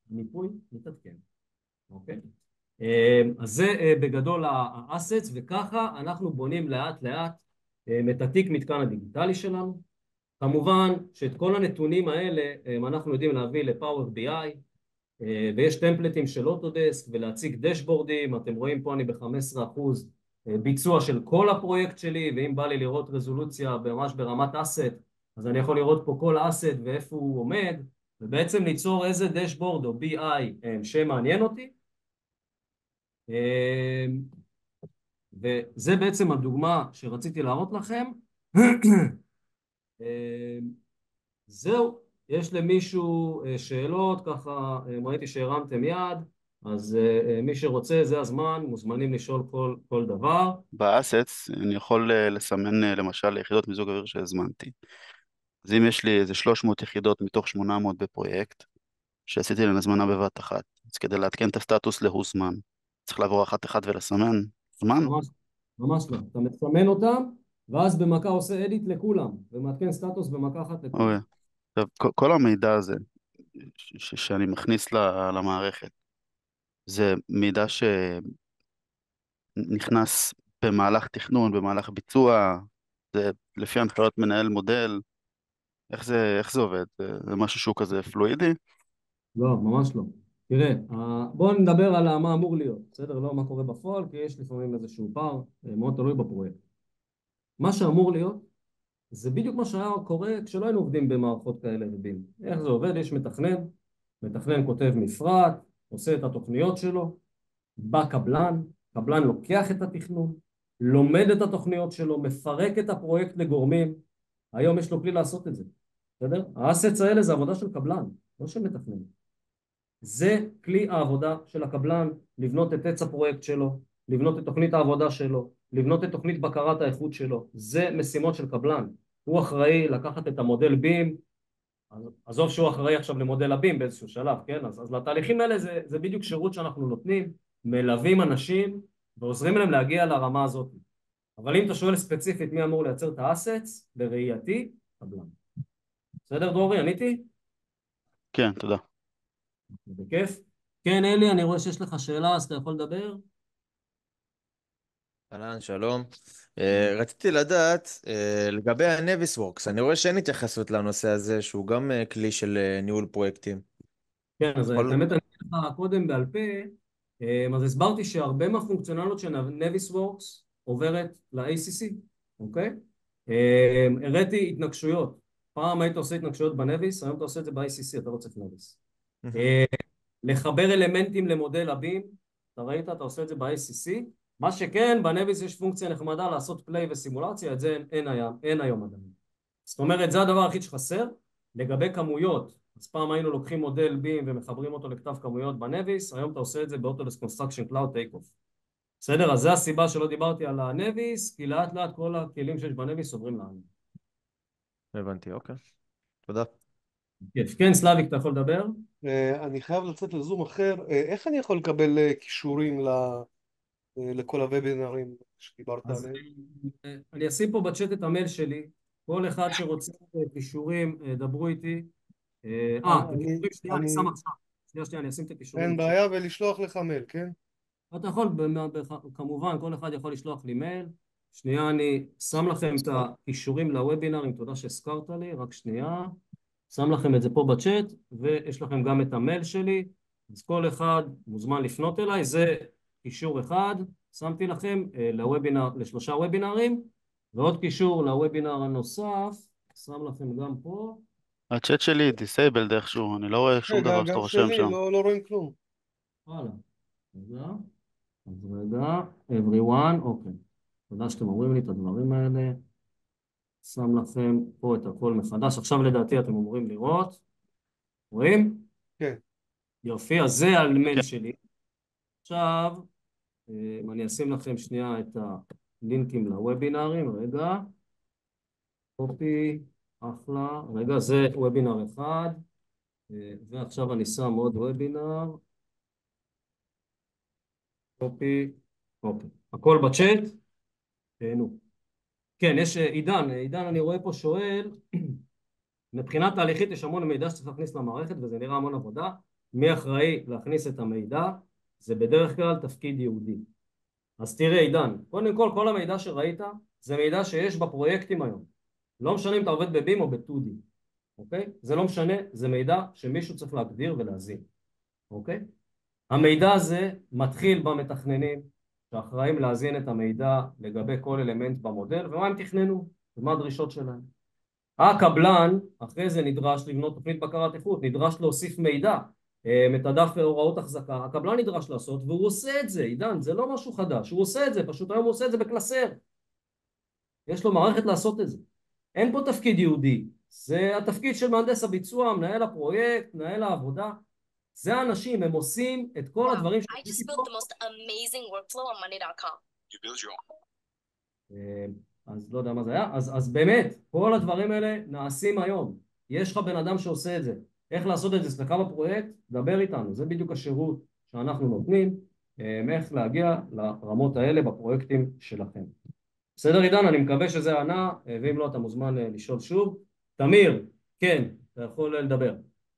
מיפוי מתעדכן, אוקיי? אז זה בגדול האסטס, וככה אנחנו בונים לאט לאט את התיק מתקן הדיגיטלי שלנו. כמובן שאת כל הנתונים האלה אנחנו יודעים להביא לפאוור בי איי, ויש טמפלטים של אוטודסק ולהציג דשבורדים. אתם רואים פה אני ב-חמישה עשר אחוז ביצוע של כל הפרויקט שלי, ואם בא לי לראות רזולוציה ממש ברמת אסט, אז אני יכול לראות פה כל אסט ואיפה הוא עומד, ובעצם ליצור איזה דשבורד או בי איי שמעניין אותי. וזה בעצם הדוגמה שרציתי להראות לכם. זהו, יש למישהו שאלות, ככה ראיתי שהרמתם יד, אז מי שרוצה זה הזמן, מוזמנים לשאול כל, כל דבר. באסטס אני יכול לסמן למשל יחידות מיזוג אוויר שהזמנתי. אז אם יש לי איזה שלוש מאות יחידות מתוך שמונה מאות בפרויקט, שעשיתי להם הזמנה בבת אחת, אז כדי לעדכן את הסטטוס להוזמן, צריך לעבור אחת אחת ולסמן זמן? ממש, ממש לא, אתה מסמן אותם, ואז במכה עושה אדיט לכולם, ומעדכן סטטוס במכה אחת לכולם. אוקיי. עכשיו, כל, כל המידע הזה ש, שאני מכניס למערכת, זה מידע שנכנס במהלך תכנון, במהלך ביצוע, זה לפי הנחיות מנהל מודל, איך זה, איך זה עובד? זה משהו שהוא כזה פלואידי? לא, ממש לא. תראה, בואו נדבר על מה אמור להיות, בסדר? לא מה קורה בפועל, כי יש לפעמים איזשהו פער, מאוד תלוי בפרויקט. מה שאמור להיות, זה בדיוק מה שהיה קורה כשלא היינו עובדים במערכות כאלה רבים. איך זה עובד? יש מתכנן, מתכנן כותב מפרט, עושה את התוכניות שלו, בא קבלן, קבלן לוקח את התכנון, לומד את התוכניות שלו, מפרק את הפרויקט לגורמים. היום יש לו כלי לעשות את זה, בסדר? האסטס האלה זה עבודה של קבלן, לא של מתכנן. זה כלי העבודה של הקבלן, לבנות את עץ הפרויקט שלו, לבנות את תוכנית העבודה שלו, לבנות את תוכנית בקרת האיכות שלו. זה משימות של קבלן. הוא אחראי לקחת את המודל בים, עזוב שהוא אחראי עכשיו למודל הבים באיזשהו שלב, כן? אז, אז לתהליכים האלה זה, זה בדיוק שירות שאנחנו נותנים, מלווים אנשים ועוזרים להם להגיע לרמה הזאת. אבל אם אתה שואל ספציפית מי אמור לייצר את האסטס, בראייתי, קבלן. בסדר דרורי, עניתי? כן, תודה. בכיף. כן, אלי, אני רואה שיש לך שאלה, אז אתה יכול לדבר? אהלן, שלום. Uh, רציתי לדעת, uh, לגבי ה-Navisworks, אני רואה שאין התייחסות לנושא הזה, שהוא גם uh, כלי של uh, ניהול פרויקטים. כן, אז יכול... באמת אני אגיד לך קודם בעל פה, אז הסברתי שהרבה מהפונקציונליות של Navisworks עוברת ל-איי סי סי, אוקיי? הראיתי התנגשויות. פעם היית עושה התנגשויות בנביס, היום אתה עושה את זה ב-איי סי סי, אתה לא צריך נביס. לחבר אלמנטים למודל הבים, אתה ראית, אתה עושה את זה ב-איי סי סי. מה שכן, בנביס יש פונקציה נחמדה לעשות פליי וסימולציה, את זה אין היום, אין היום עדיין. זאת אומרת, זה הדבר הכי שחסר. לגבי כמויות, אז פעם היינו לוקחים מודל בים ומחברים אותו לכתב כמויות בנביס, היום אתה עושה את זה באוטודסק קונסטרקשן קלאוד טייק אוף. בסדר? אז זה הסיבה שלא דיברתי על הנביס, כי לאט לאט כל הכלים שיש בנביס עוברים לעניין. הבנתי, אוקיי. תודה. כן, סלאביק, אתה יכול לדבר? אני חייב לצאת לזום אחר. איך אני יכול לקבל קישורים לכל הוובינרים שדיברת עליהם? אני אשים פה בצ'אט את המייל שלי. כל אחד שרוצה קישורים, דברו איתי. אה, קישורים שנייה, אני שם עכשיו. שנייה, שנייה, אני אשים את הקישורים. אין בעיה, ולשלוח לך מייל, כן? אתה יכול, כמובן, כל אחד יכול לשלוח לי מייל. שנייה, אני שם לכם את הקישורים לוובינרים, תודה שהזכרת לי, רק שנייה. שם לכם את זה פה בצ'אט, ויש לכם גם את המייל שלי. אז כל אחד מוזמן לפנות אליי, זה קישור אחד, שמתי לכם לוובינר, לשלושה וובינרים, ועוד קישור לוובינר הנוסף, שם לכם גם פה. הצ'אט שלי דיסייבלד איכשהו, אני לא רואה שום דבר שאתה רושם שם. לא, לא רואים כלום. וואלה, רגע, אז רגע, everyone, אוקיי. תודה שאתם אומרים לי את הדברים האלה. שם לכם פה את הכל מחדש. עכשיו לדעתי אתם אמורים לראות. רואים? כן. יופי, אז זה על מייל שלי. עכשיו, אני אשים לכם שנייה את הלינקים לוובינרים, רגע. קופי, אחלה. רגע, זה וובינר אחד. ועכשיו אני שם עוד וובינר. קופי, קופי. הכל בצ'אט. תהנו. כן, יש עידן. עידן, אני רואה פה שואל, מבחינת תהליכית יש המון מידע שצריך להכניס למערכת, וזה נראה המון עבודה. מי אחראי להכניס את המידע? זה בדרך כלל תפקיד יהודי. אז תראה עידן, קודם כל כל המידע שראית זה מידע שיש בפרויקטים היום. לא משנה אם אתה עובד בבים או ב-טו די, אוקיי? זה לא משנה, זה מידע שמישהו צריך להגדיר ולהזין, אוקיי? המידע הזה מתחיל במתכננים שאחראים להזין את המידע לגבי כל אלמנט במודל ומה הם תכננו ומה הדרישות שלהם. הקבלן אחרי זה נדרש לבנות תוכנית בקרת איכות, נדרש להוסיף מידע, מתעדף הוראות החזקה, הקבלן נדרש לעשות והוא עושה את זה, עידן, זה לא משהו חדש, הוא עושה את זה, פשוט היום הוא עושה את זה בקלסר, יש לו מערכת לעשות את זה. אין פה תפקיד יהודי, זה התפקיד של מהנדס הביצוע, מנהל הפרויקט, מנהל העבודה, זה האנשים, הם עושים את כל הדברים I just built the most amazing workflow on monday dot com. You build your own. אז לא יודע מה זה היה, אז, אז באמת, כל הדברים האלה נעשים היום, יש לך בן אדם שעושה את זה, איך לעשות את זה אצלך בפרויקט, דבר איתנו, זה בדיוק השירות שאנחנו נותנים, איך להגיע לרמות האלה בפרויקטים שלכם. בסדר עידן, אני מקווה שזה ענה, ואם לא אתה מוזמן לשאול שוב. תמיר, כן, אתה יכול לדבר.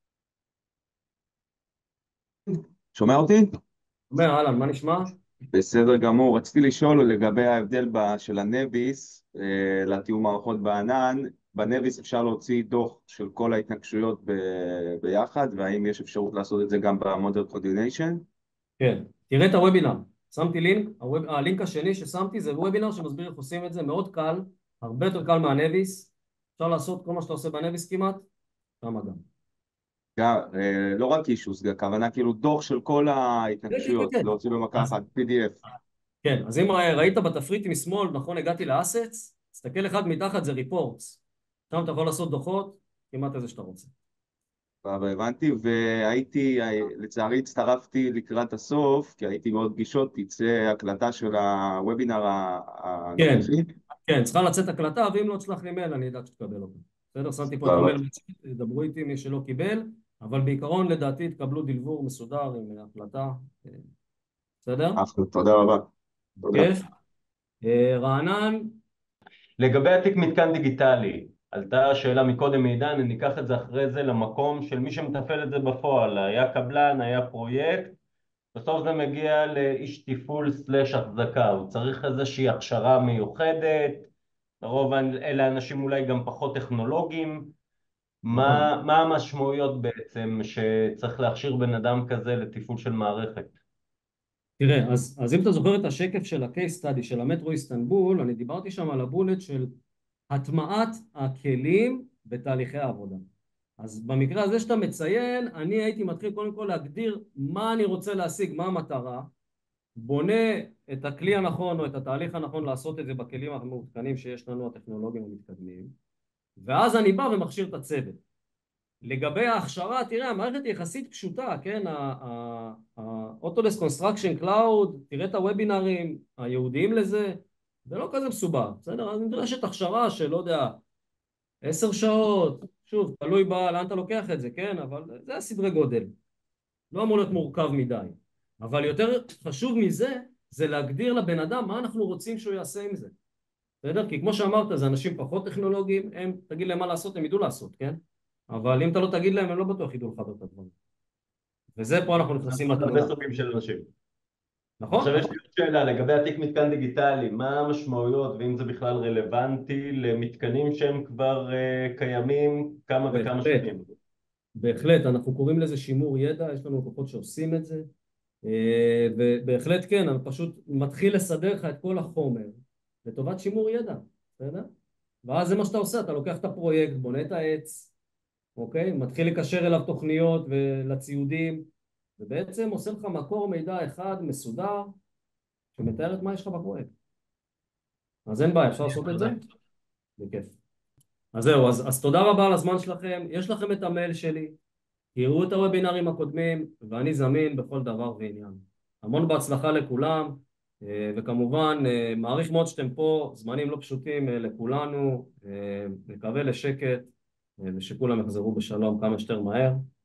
שומע אותי? אומר, אהלן, מה נשמע? בסדר גמור, רציתי לשאול לגבי ההבדל של הנביס לתיאום מערכות בענן. בנביס אפשר להוציא דוח של כל ההתנגשויות ב- ביחד, והאם יש אפשרות לעשות את זה גם במודל קורדיניישן? כן, תראה את הוובינר, שמתי לינק, הווב... הלינק השני ששמתי זה וובינר שמסביר איך עושים את זה, מאוד קל, הרבה יותר קל מהנביס, אפשר לעשות כל מה שאתה עושה בנביס כמעט, כמה גם. גם, לא רק אישוס, הכוונה כאילו דוח של כל ההתנגשויות, להוציא במכה אחת, פי די אף. כן, אז אם ראית בתפריט משמאל, נכון, הגעתי לאסטס, תסתכל אחד מתחת זה ריפורטס, שם אתה יכול לעשות דוחות, כמעט איזה שאתה רוצה. הבנתי, והייתי, לצערי הצטרפתי לקראת הסוף, כי הייתי מאוד פגישות, תצא הקלטה של הוובינר הנוכחי. כן, צריכה לצאת הקלטה, ואם לא תשלח לי מייל, אני אדאג שתקבל אותו. בסדר, שמתי פה את המייל, דברו איתי מי שלא קיבל, אבל בעיקרון לדעתי תקבלו דלבור מסודר עם הקלטה. בסדר? תודה רבה. כיף. רענן. לגבי התיק מתקן דיגיטלי, עלתה השאלה מקודם מעידן, אני אקח את זה אחרי זה למקום של מי שמטפל את זה בפועל, היה קבלן, היה פרויקט, בסוף זה מגיע לאיש טיפול סלש החזקה, הוא צריך איזושהי הכשרה מיוחדת, לרוב אלה אנשים אולי גם פחות טכנולוגיים, מה, מה המשמעויות בעצם שצריך להכשיר בן אדם כזה לטיפול של מערכת? תראה, אז, אז אם אתה זוכר את השקף של ה-case study של המטרו איסטנבול, אני דיברתי שם על הבולט של הטמעת הכלים בתהליכי העבודה. אז במקרה הזה שאתה מציין, אני הייתי מתחיל קודם כל להגדיר מה אני רוצה להשיג, מה המטרה, בונה את הכלי הנכון או את התהליך הנכון לעשות את זה בכלים המעודכנים שיש לנו, הטכנולוגיים המתקדמים, ואז אני בא ומכשיר את הצוות. לגבי ההכשרה, תראה, המערכת היא יחסית פשוטה, כן? ה-Autodesk Construction Cloud, תראה את הוובינרים הייעודיים לזה, זה לא כזה מסובך, בסדר? אז נדרשת הכשרה של, לא יודע, עשר שעות, שוב, תלוי בה, לאן אתה לוקח את זה, כן? אבל זה הסדרי גודל. לא אמור להיות מורכב מדי. אבל יותר חשוב מזה, זה להגדיר לבן אדם מה אנחנו רוצים שהוא יעשה עם זה. בסדר? כי כמו שאמרת, זה אנשים פחות טכנולוגיים, הם, תגיד להם מה לעשות, הם ידעו לעשות, כן? אבל אם אתה לא תגיד להם, הם לא בטוח ידעו לחבר את הדברים. וזה פה אנחנו נכנסים לתמונה. הרבה סוגים של אנשים. נכון? עכשיו יש לי עוד שאלה לגבי התיק מתקן דיגיטלי, מה המשמעויות ואם זה בכלל רלוונטי למתקנים שהם כבר uh, קיימים כמה וכמה שנים? בהחלט, אנחנו קוראים לזה שימור ידע, יש לנו לקוחות שעושים את זה, ובהחלט כן, אני פשוט מתחיל לסדר לך את כל החומר לטובת שימור ידע, בסדר? ואז זה מה שאתה עושה, אתה לוקח את הפרויקט, בונה את העץ, אוקיי? מתחיל לקשר אליו תוכניות ולציודים, ובעצם עושה לך מקור מידע אחד מסודר שמתאר את מה יש לך בפרויקט. אז אין בעיה, אפשר לעשות את זה? בכיף. אז זהו, אז, אז תודה רבה על הזמן שלכם, יש לכם את המייל שלי, תראו את הוובינרים הקודמים, ואני זמין בכל דבר ועניין. המון בהצלחה לכולם, וכמובן מעריך מאוד שאתם פה, זמנים לא פשוטים לכולנו, נקווה לשקט, ושכולם יחזרו בשלום כמה שיותר מהר.